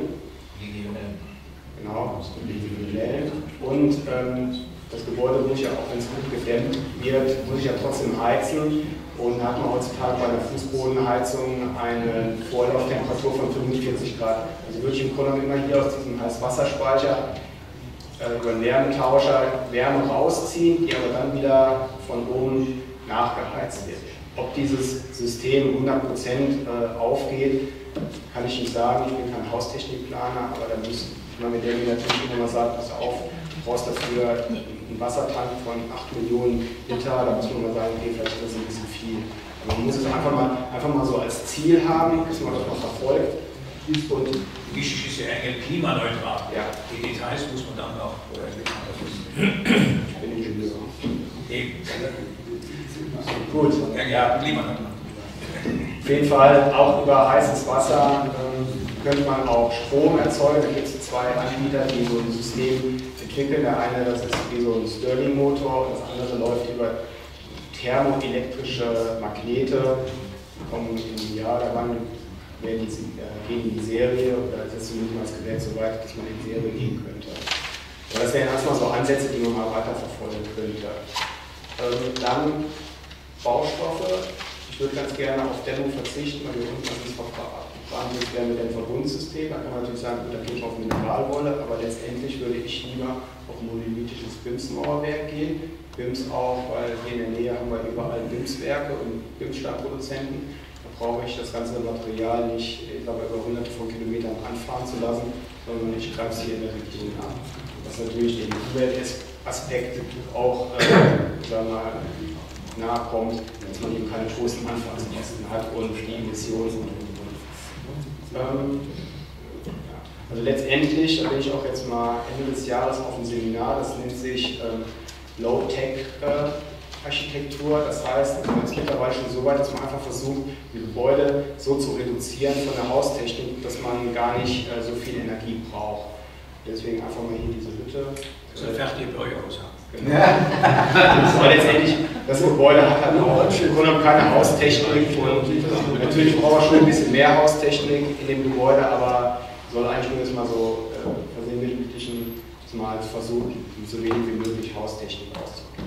Genau, Legionellen. Und ähm, das Gebäude muss ja auch, wenn es gut gedämmt wird, muss ich ja trotzdem heizen. Und da hat man heutzutage bei einer Fußbodenheizung eine Vorlauftemperatur von fünfundvierzig Grad. Also würde ich im Grunde immer hier aus diesem Heißwasserspeicher über einen Wärmetauscher Wärme rausziehen, die aber dann wieder von oben nachgeheizt wird. Ob dieses System hundert Prozent aufgeht, kann ich nicht sagen. Ich bin kein Haustechnikplaner, aber da muss man mit dem natürlich immer mal sagen, pass auf, du brauchst dafür einen Wassertank von acht Millionen Liter, da muss man mal sagen, okay, vielleicht ist das ein bisschen viel. Aber man muss es einfach mal, einfach mal so als Ziel haben, dass man das mal verfolgt. Und wichtig ist ja eigentlich klimaneutral. Ja. Die Details muss man dann noch. Ich bin Ingenieur. Eben. Gut. Ja, ja, klimaneutral. Auf jeden Fall auch über heißes Wasser ähm, könnte man auch Strom erzeugen. Da gibt es zwei Anbieter, die so ein System entwickeln. Der eine, das ist wie so ein Stirling-Motor, und das andere läuft über thermoelektrische Magnete. Kommen im Jahr, da waren wir die, äh, gegen die Serie, oder das ist zumindest mal das Gerät so weit, dass man in die Serie gehen könnte. Aber das wären erstmal so Ansätze, die man mal weiterverfolgen könnte. Ähm, dann Baustoffe. Ich würde ganz gerne auf Dämmung verzichten, weil wir unten das verfahren werden mit dem Verbundsystem. Da kann man natürlich sagen, gut, da geht man auf Mineralwolle, aber letztendlich würde ich lieber auf ein monolithisches B I M S-Mauerwerk gehen. B I M S auch, weil hier in der Nähe haben wir überall B I M S-Werke und B I M S-Stahlproduzenten. Brauche ich das ganze Material nicht, ich glaube, über hunderte von Kilometern anfahren zu lassen, sondern ich greife es hier in der Region an. Was natürlich den Umweltaspekt auch äh, sagen wir mal, nahe kommt, dass man eben keine großen Anfahrtskosten hat und die Emissionen und und und. Ähm, also letztendlich, da bin ich auch jetzt mal Ende des Jahres auf einem Seminar, das nennt sich ähm, Low-Tech äh, Architektur, das heißt, man ist mittlerweile schon so weit, dass man einfach versucht, die Gebäude so zu reduzieren von der Haustechnik, dass man gar nicht äh, so viel Energie braucht. Deswegen einfach mal hier diese Hütte. So eine fertige Bauhaus haben. Genau. Aber letztendlich, das Gebäude hat halt auch im Grunde genommen keine Haustechnik und natürlich braucht man schon ein bisschen mehr Haustechnik in dem Gebäude, aber soll eigentlich nur jetzt mal so äh, versinnbildlichen, mal versuchen, so wenig wie möglich Haustechnik auszugeben.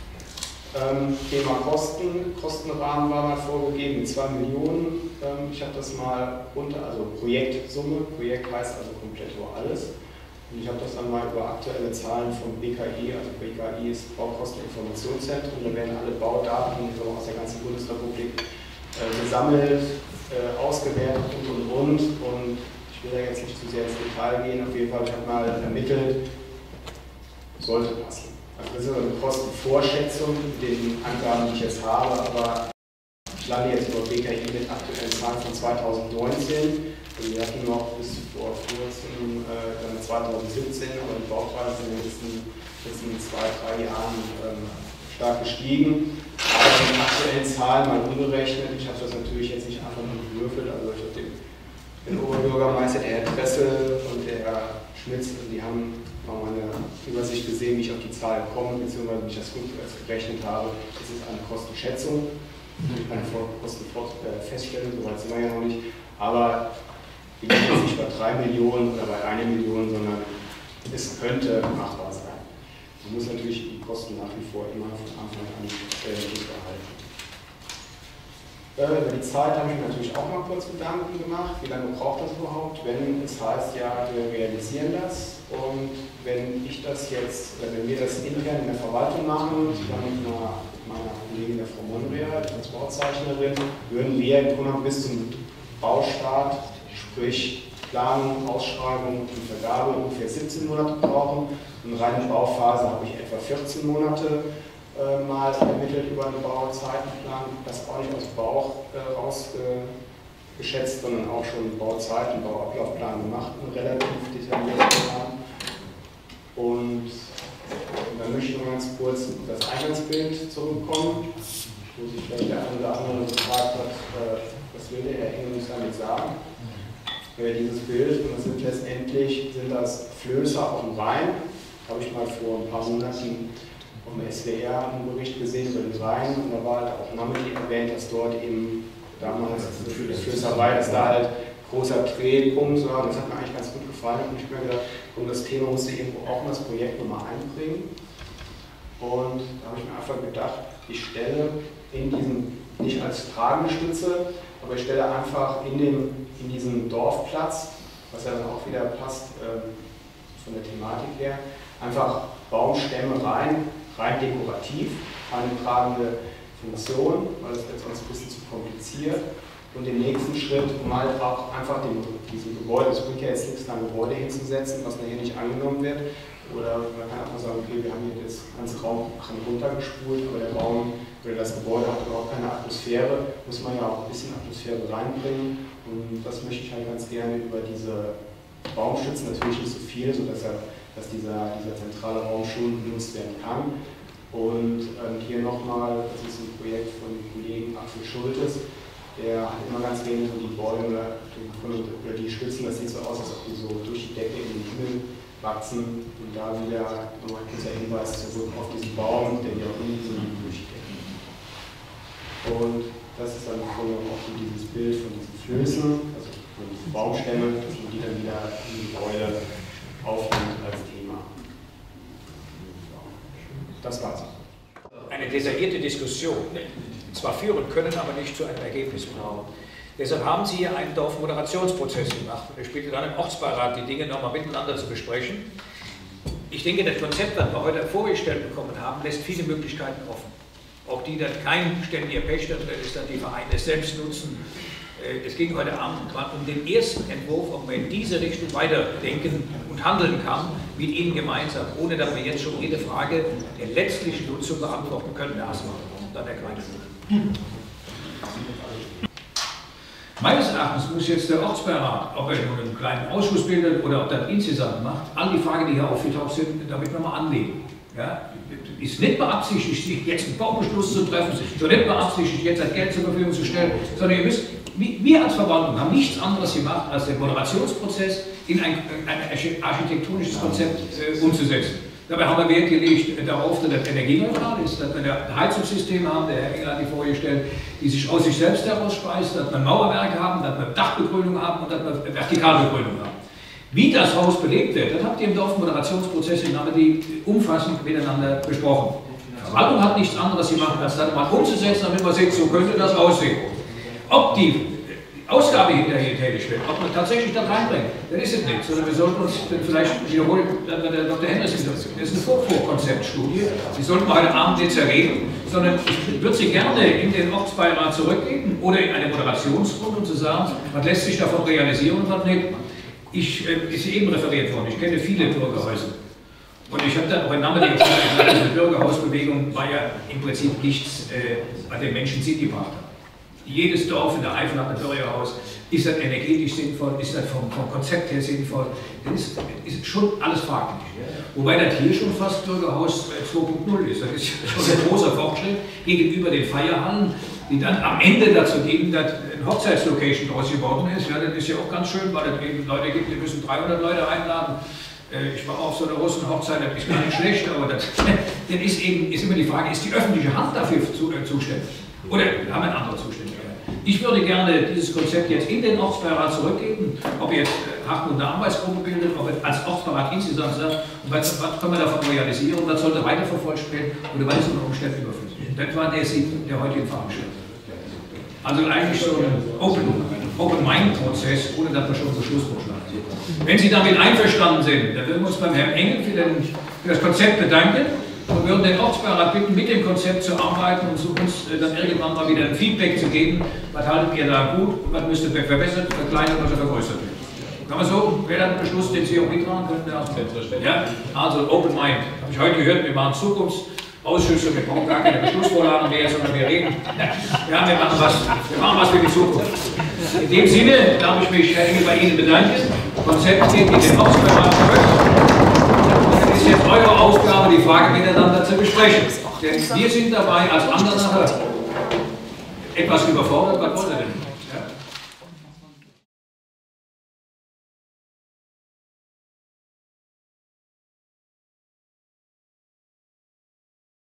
Ähm, Thema Kosten, Kostenrahmen war mal vorgegeben mit zwei Millionen. Ähm, ich habe das mal runter, also Projektsumme, Projekt heißt also komplett über alles. Und ich habe das dann mal über aktuelle Zahlen vom B K I, also B K I ist Baukosteninformationszentrum, da werden alle Baudaten aus der ganzen Bundesrepublik äh, gesammelt, äh, ausgewertet und und und. Und ich will da jetzt nicht zu sehr ins Detail gehen, auf jeden Fall, ich habe mal ermittelt, sollte passen. Also das ist eine Kostenvorschätzung mit den Angaben, die ich jetzt habe, aber ich lande jetzt über B K I mit aktuellen Zahlen von zweitausendneunzehn. Also wir hatten noch bis vor kurzem äh, zweitausendsiebzehn, aber die Baupreise sind in den letzten, letzten zwei, drei Jahren ähm, stark gestiegen. Aber die aktuellen Zahlen mal umgerechnet, ich habe das natürlich jetzt nicht einfach nur gewürfelt, also ich habe den den Oberbürgermeister, der Herr Dressel und der Herr Schmitz, die haben mal eine Übersicht gesehen, wie ich auf die Zahlen komme, beziehungsweise wie ich das gerechnet habe. Das ist eine Kostenschätzung, eine Kostenfeststellung, soweit sind wir ja noch nicht. Aber wir liegen jetzt nicht bei drei Millionen oder bei einer Million, sondern es könnte machbar sein. Man muss natürlich die Kosten nach wie vor immer von Anfang an äh, behalten. Äh, über die Zeit habe ich mir natürlich auch mal kurz Gedanken gemacht, wie lange braucht das überhaupt, wenn es heißt, ja, wir realisieren das und wenn ich das jetzt, oder wenn wir das intern in der Verwaltung machen, zusammen mit einer, meiner Kollegin der Frau Monrea, als Bauzeichnerin, würden wir im Grunde bis zum Baustart, sprich Planung, Ausschreibung und Vergabe ungefähr siebzehn Monate brauchen. In der reinen Bauphase habe ich etwa vierzehn Monate äh, mal ermittelt über einen Bauzeitenplan. Das auch nicht aus dem Bauch äh, rausgeschätzt, äh, sondern auch schon Bauzeit- und Bauablaufplan gemacht, einen relativ detaillierten Plan. Und dann möchte ich noch ganz kurz auf das Eingangsbild zurückkommen, wo sich vielleicht der eine oder andere gefragt hat, äh, was will der Herr Engel uns damit sagen? Dieses Bild, und das sind letztendlich sind das Flöße auf dem Rhein. Habe ich mal vor ein paar Monaten auf dem S W R einen Bericht gesehen über den Rhein, und da war halt auch namentlich erwähnt, dass dort eben damals für die Flößerei, dass da halt großer Drehpunkt war. Das hat mir eigentlich ganz gut gefallen, und ich habe mir gedacht, und das Thema musste irgendwo auch in das Projekt nochmal einbringen. Und da habe ich mir einfach gedacht, ich stelle in diesem, nicht als tragende Stütze, aber ich stelle einfach in, dem, in diesem Dorfplatz, was ja dann auch wieder passt äh, von der Thematik her, einfach Baumstämme rein, rein dekorativ, keine tragende Funktion, weil das wird sonst ein bisschen zu kompliziert. Und den nächsten Schritt, um halt auch einfach den, diesem Gebäude, es bringt ja jetzt nichts, ein Gebäude hinzusetzen, was nachher nicht angenommen wird. Oder man kann auch mal sagen, okay, wir haben hier das ganze Raum runtergespult, aber der Raum oder das Gebäude hat überhaupt keine Atmosphäre, muss man ja auch ein bisschen Atmosphäre reinbringen. Und das möchte ich halt ganz gerne über diese Baumstützen, natürlich nicht so viel, sodass er, dass dieser, dieser zentrale Raum schon genutzt werden kann. Und ähm, hier nochmal, das ist ein Projekt von dem Kollegen Axel Schultes, der hat immer ganz wenig so die Bäume oder die Stützen, das sieht so aus, als ob die so durch die Decke in den Himmel wachsen. Und da wieder nochmal ein kurzer Hinweis zurück auf diesen Baum, der ja auch in diesem durch die Decke liegt. Und das ist dann auch so dieses Bild von diesen Flößen, also von diesen Baumstämmen, dass man die dann wieder in die Gebäude aufnimmt als Thema. Das war's. Eine detaillierte Diskussion zwar führen können, aber nicht zu einem Ergebnis bringen. Deshalb haben Sie hier einen Dorfmoderationsprozess gemacht. Und ich bitte dann im Ortsbeirat, die Dinge nochmal miteinander zu besprechen. Ich denke, das Konzept, das wir heute vorgestellt bekommen haben, lässt viele Möglichkeiten offen. Auch die dann kein ständiger Pächter, das ist dann die Vereine selbst nutzen. Es ging heute Abend um den ersten Entwurf, ob man in diese Richtung weiterdenken und handeln kann, mit Ihnen gemeinsam, ohne dass wir jetzt schon jede Frage der letztlichen Nutzung beantworten können. Erstmal und dann der kleine Schritt. Meines Erachtens muss jetzt der Ortsbeirat, ob er nun einen kleinen Ausschuss bildet oder ob das insgesamt macht, all die Fragen, die hier aufgetaucht sind, damit wir mal anlegen. Ja? Ist nicht beabsichtigt, jetzt einen Baubeschluss zu treffen, so nicht beabsichtigt, jetzt das Geld zur Verfügung zu stellen, sondern ihr wisst, wir als Verwaltung haben nichts anderes gemacht, als den Moderationsprozess in ein, ein architektonisches Konzept äh, umzusetzen. Dabei haben wir Wert gelegt darauf, dass das energieneutral ist, dass wir ein Heizungssystem haben, der Herr Engel hat die vorgestellt, die sich aus sich selbst herausspeist, dass wir Mauerwerke haben, dass wir Dachbegrünung haben und dass wir Vertikalbegrünung haben. Wie das Haus belegt wird, das habt ihr im Dorfmoderationsprozess in Namedi umfassend miteinander besprochen. Die Verwaltung hat nichts anderes gemacht, als das mal umzusetzen, damit man sieht, so könnte das aussehen. Ob die Ausgabe hinterher tätig wird, ob man tatsächlich da reinbringt, dann ist es nicht, sondern wir sollten uns vielleicht wiederholen, dass der Doktor Hennes gesagt hat, das ist eine Vorkonzeptstudie, die sollten wir heute Abend nicht zerreden, sondern ich würde sie gerne in den Ortsbeirat zurückgeben oder in eine Moderationsrunde, um zu sagen, was lässt sich davon realisieren und was nicht. Ich, äh, ist eben referiert worden, ich kenne viele Bürgerhäuser. Und ich habe dann auch in Namen der diese Bürgerhausbewegung war ja im Prinzip nichts, äh, was den Menschen Sinn gebracht hat. Jedes Dorf in der Eifel hat ein Bürgerhaus. Ist das energetisch sinnvoll? Ist das vom, vom Konzept her sinnvoll? Das ist, ist schon alles fraglich. Wobei das hier schon fast Bürgerhaus zwei Punkt null ist. Das ist schon ein großer Fortschritt gegenüber den Feierhallen, die dann am Ende dazu dienen, dass eine Hochzeitslocation draus geworden ist. Ja, das ist ja auch ganz schön, weil es eben Leute gibt, die müssen dreihundert Leute einladen. Ich war auf so einer russischen Hochzeit, das ist gar nicht schlecht, aber das, das ist, eben, ist immer die Frage, ist die öffentliche Hand dafür zu, äh, zuständig? Oder haben wir eine andere Zuständigkeit? Ich würde gerne dieses Konzept jetzt in den Ortsbeirat zurückgeben, ob jetzt Hartmut eine Arbeitsgruppe bildet, ob er als Ortsbeirat insgesamt sagt, was, was können wir davon realisieren, was sollte weiterverfolgt werden oder was ist unter Umständen überflüssig. Das war der Sinn der heutigen Veranstaltung. Also eigentlich so ein Open-Mind-Prozess, ohne dass wir schon zum Schlussvorschlag sind. Wenn Sie damit einverstanden sind, dann würden wir uns beim Herrn Engel für, den, für das Konzept bedanken und würden den Ortsbeirat bitten, mit dem Konzept zu arbeiten und zu uns dann irgendwann mal wieder ein Feedback zu geben, was haltet ihr da gut, was müsste verbessert, verkleinert oder vergrößert werden. Kann man so, wer hat einen Beschluss, den Sie auch mittragen können? Ja, also Open Mind. Habe ich heute gehört, wir machen Zukunftsausschüsse, wir brauchen gar keine Beschlussvorlagen mehr, sondern wir reden. Ja, wir machen was, wir machen was für die Zukunft. In dem Sinne darf ich mich, Herr Engel, bei Ihnen bedanken. Das Konzept geht in den Ortsbeirat zurück. Es ist jetzt eure Aufgabe, die Frage miteinander zu besprechen. Denn wir sind dabei als andere etwas überfordert. Was wollen wir denn?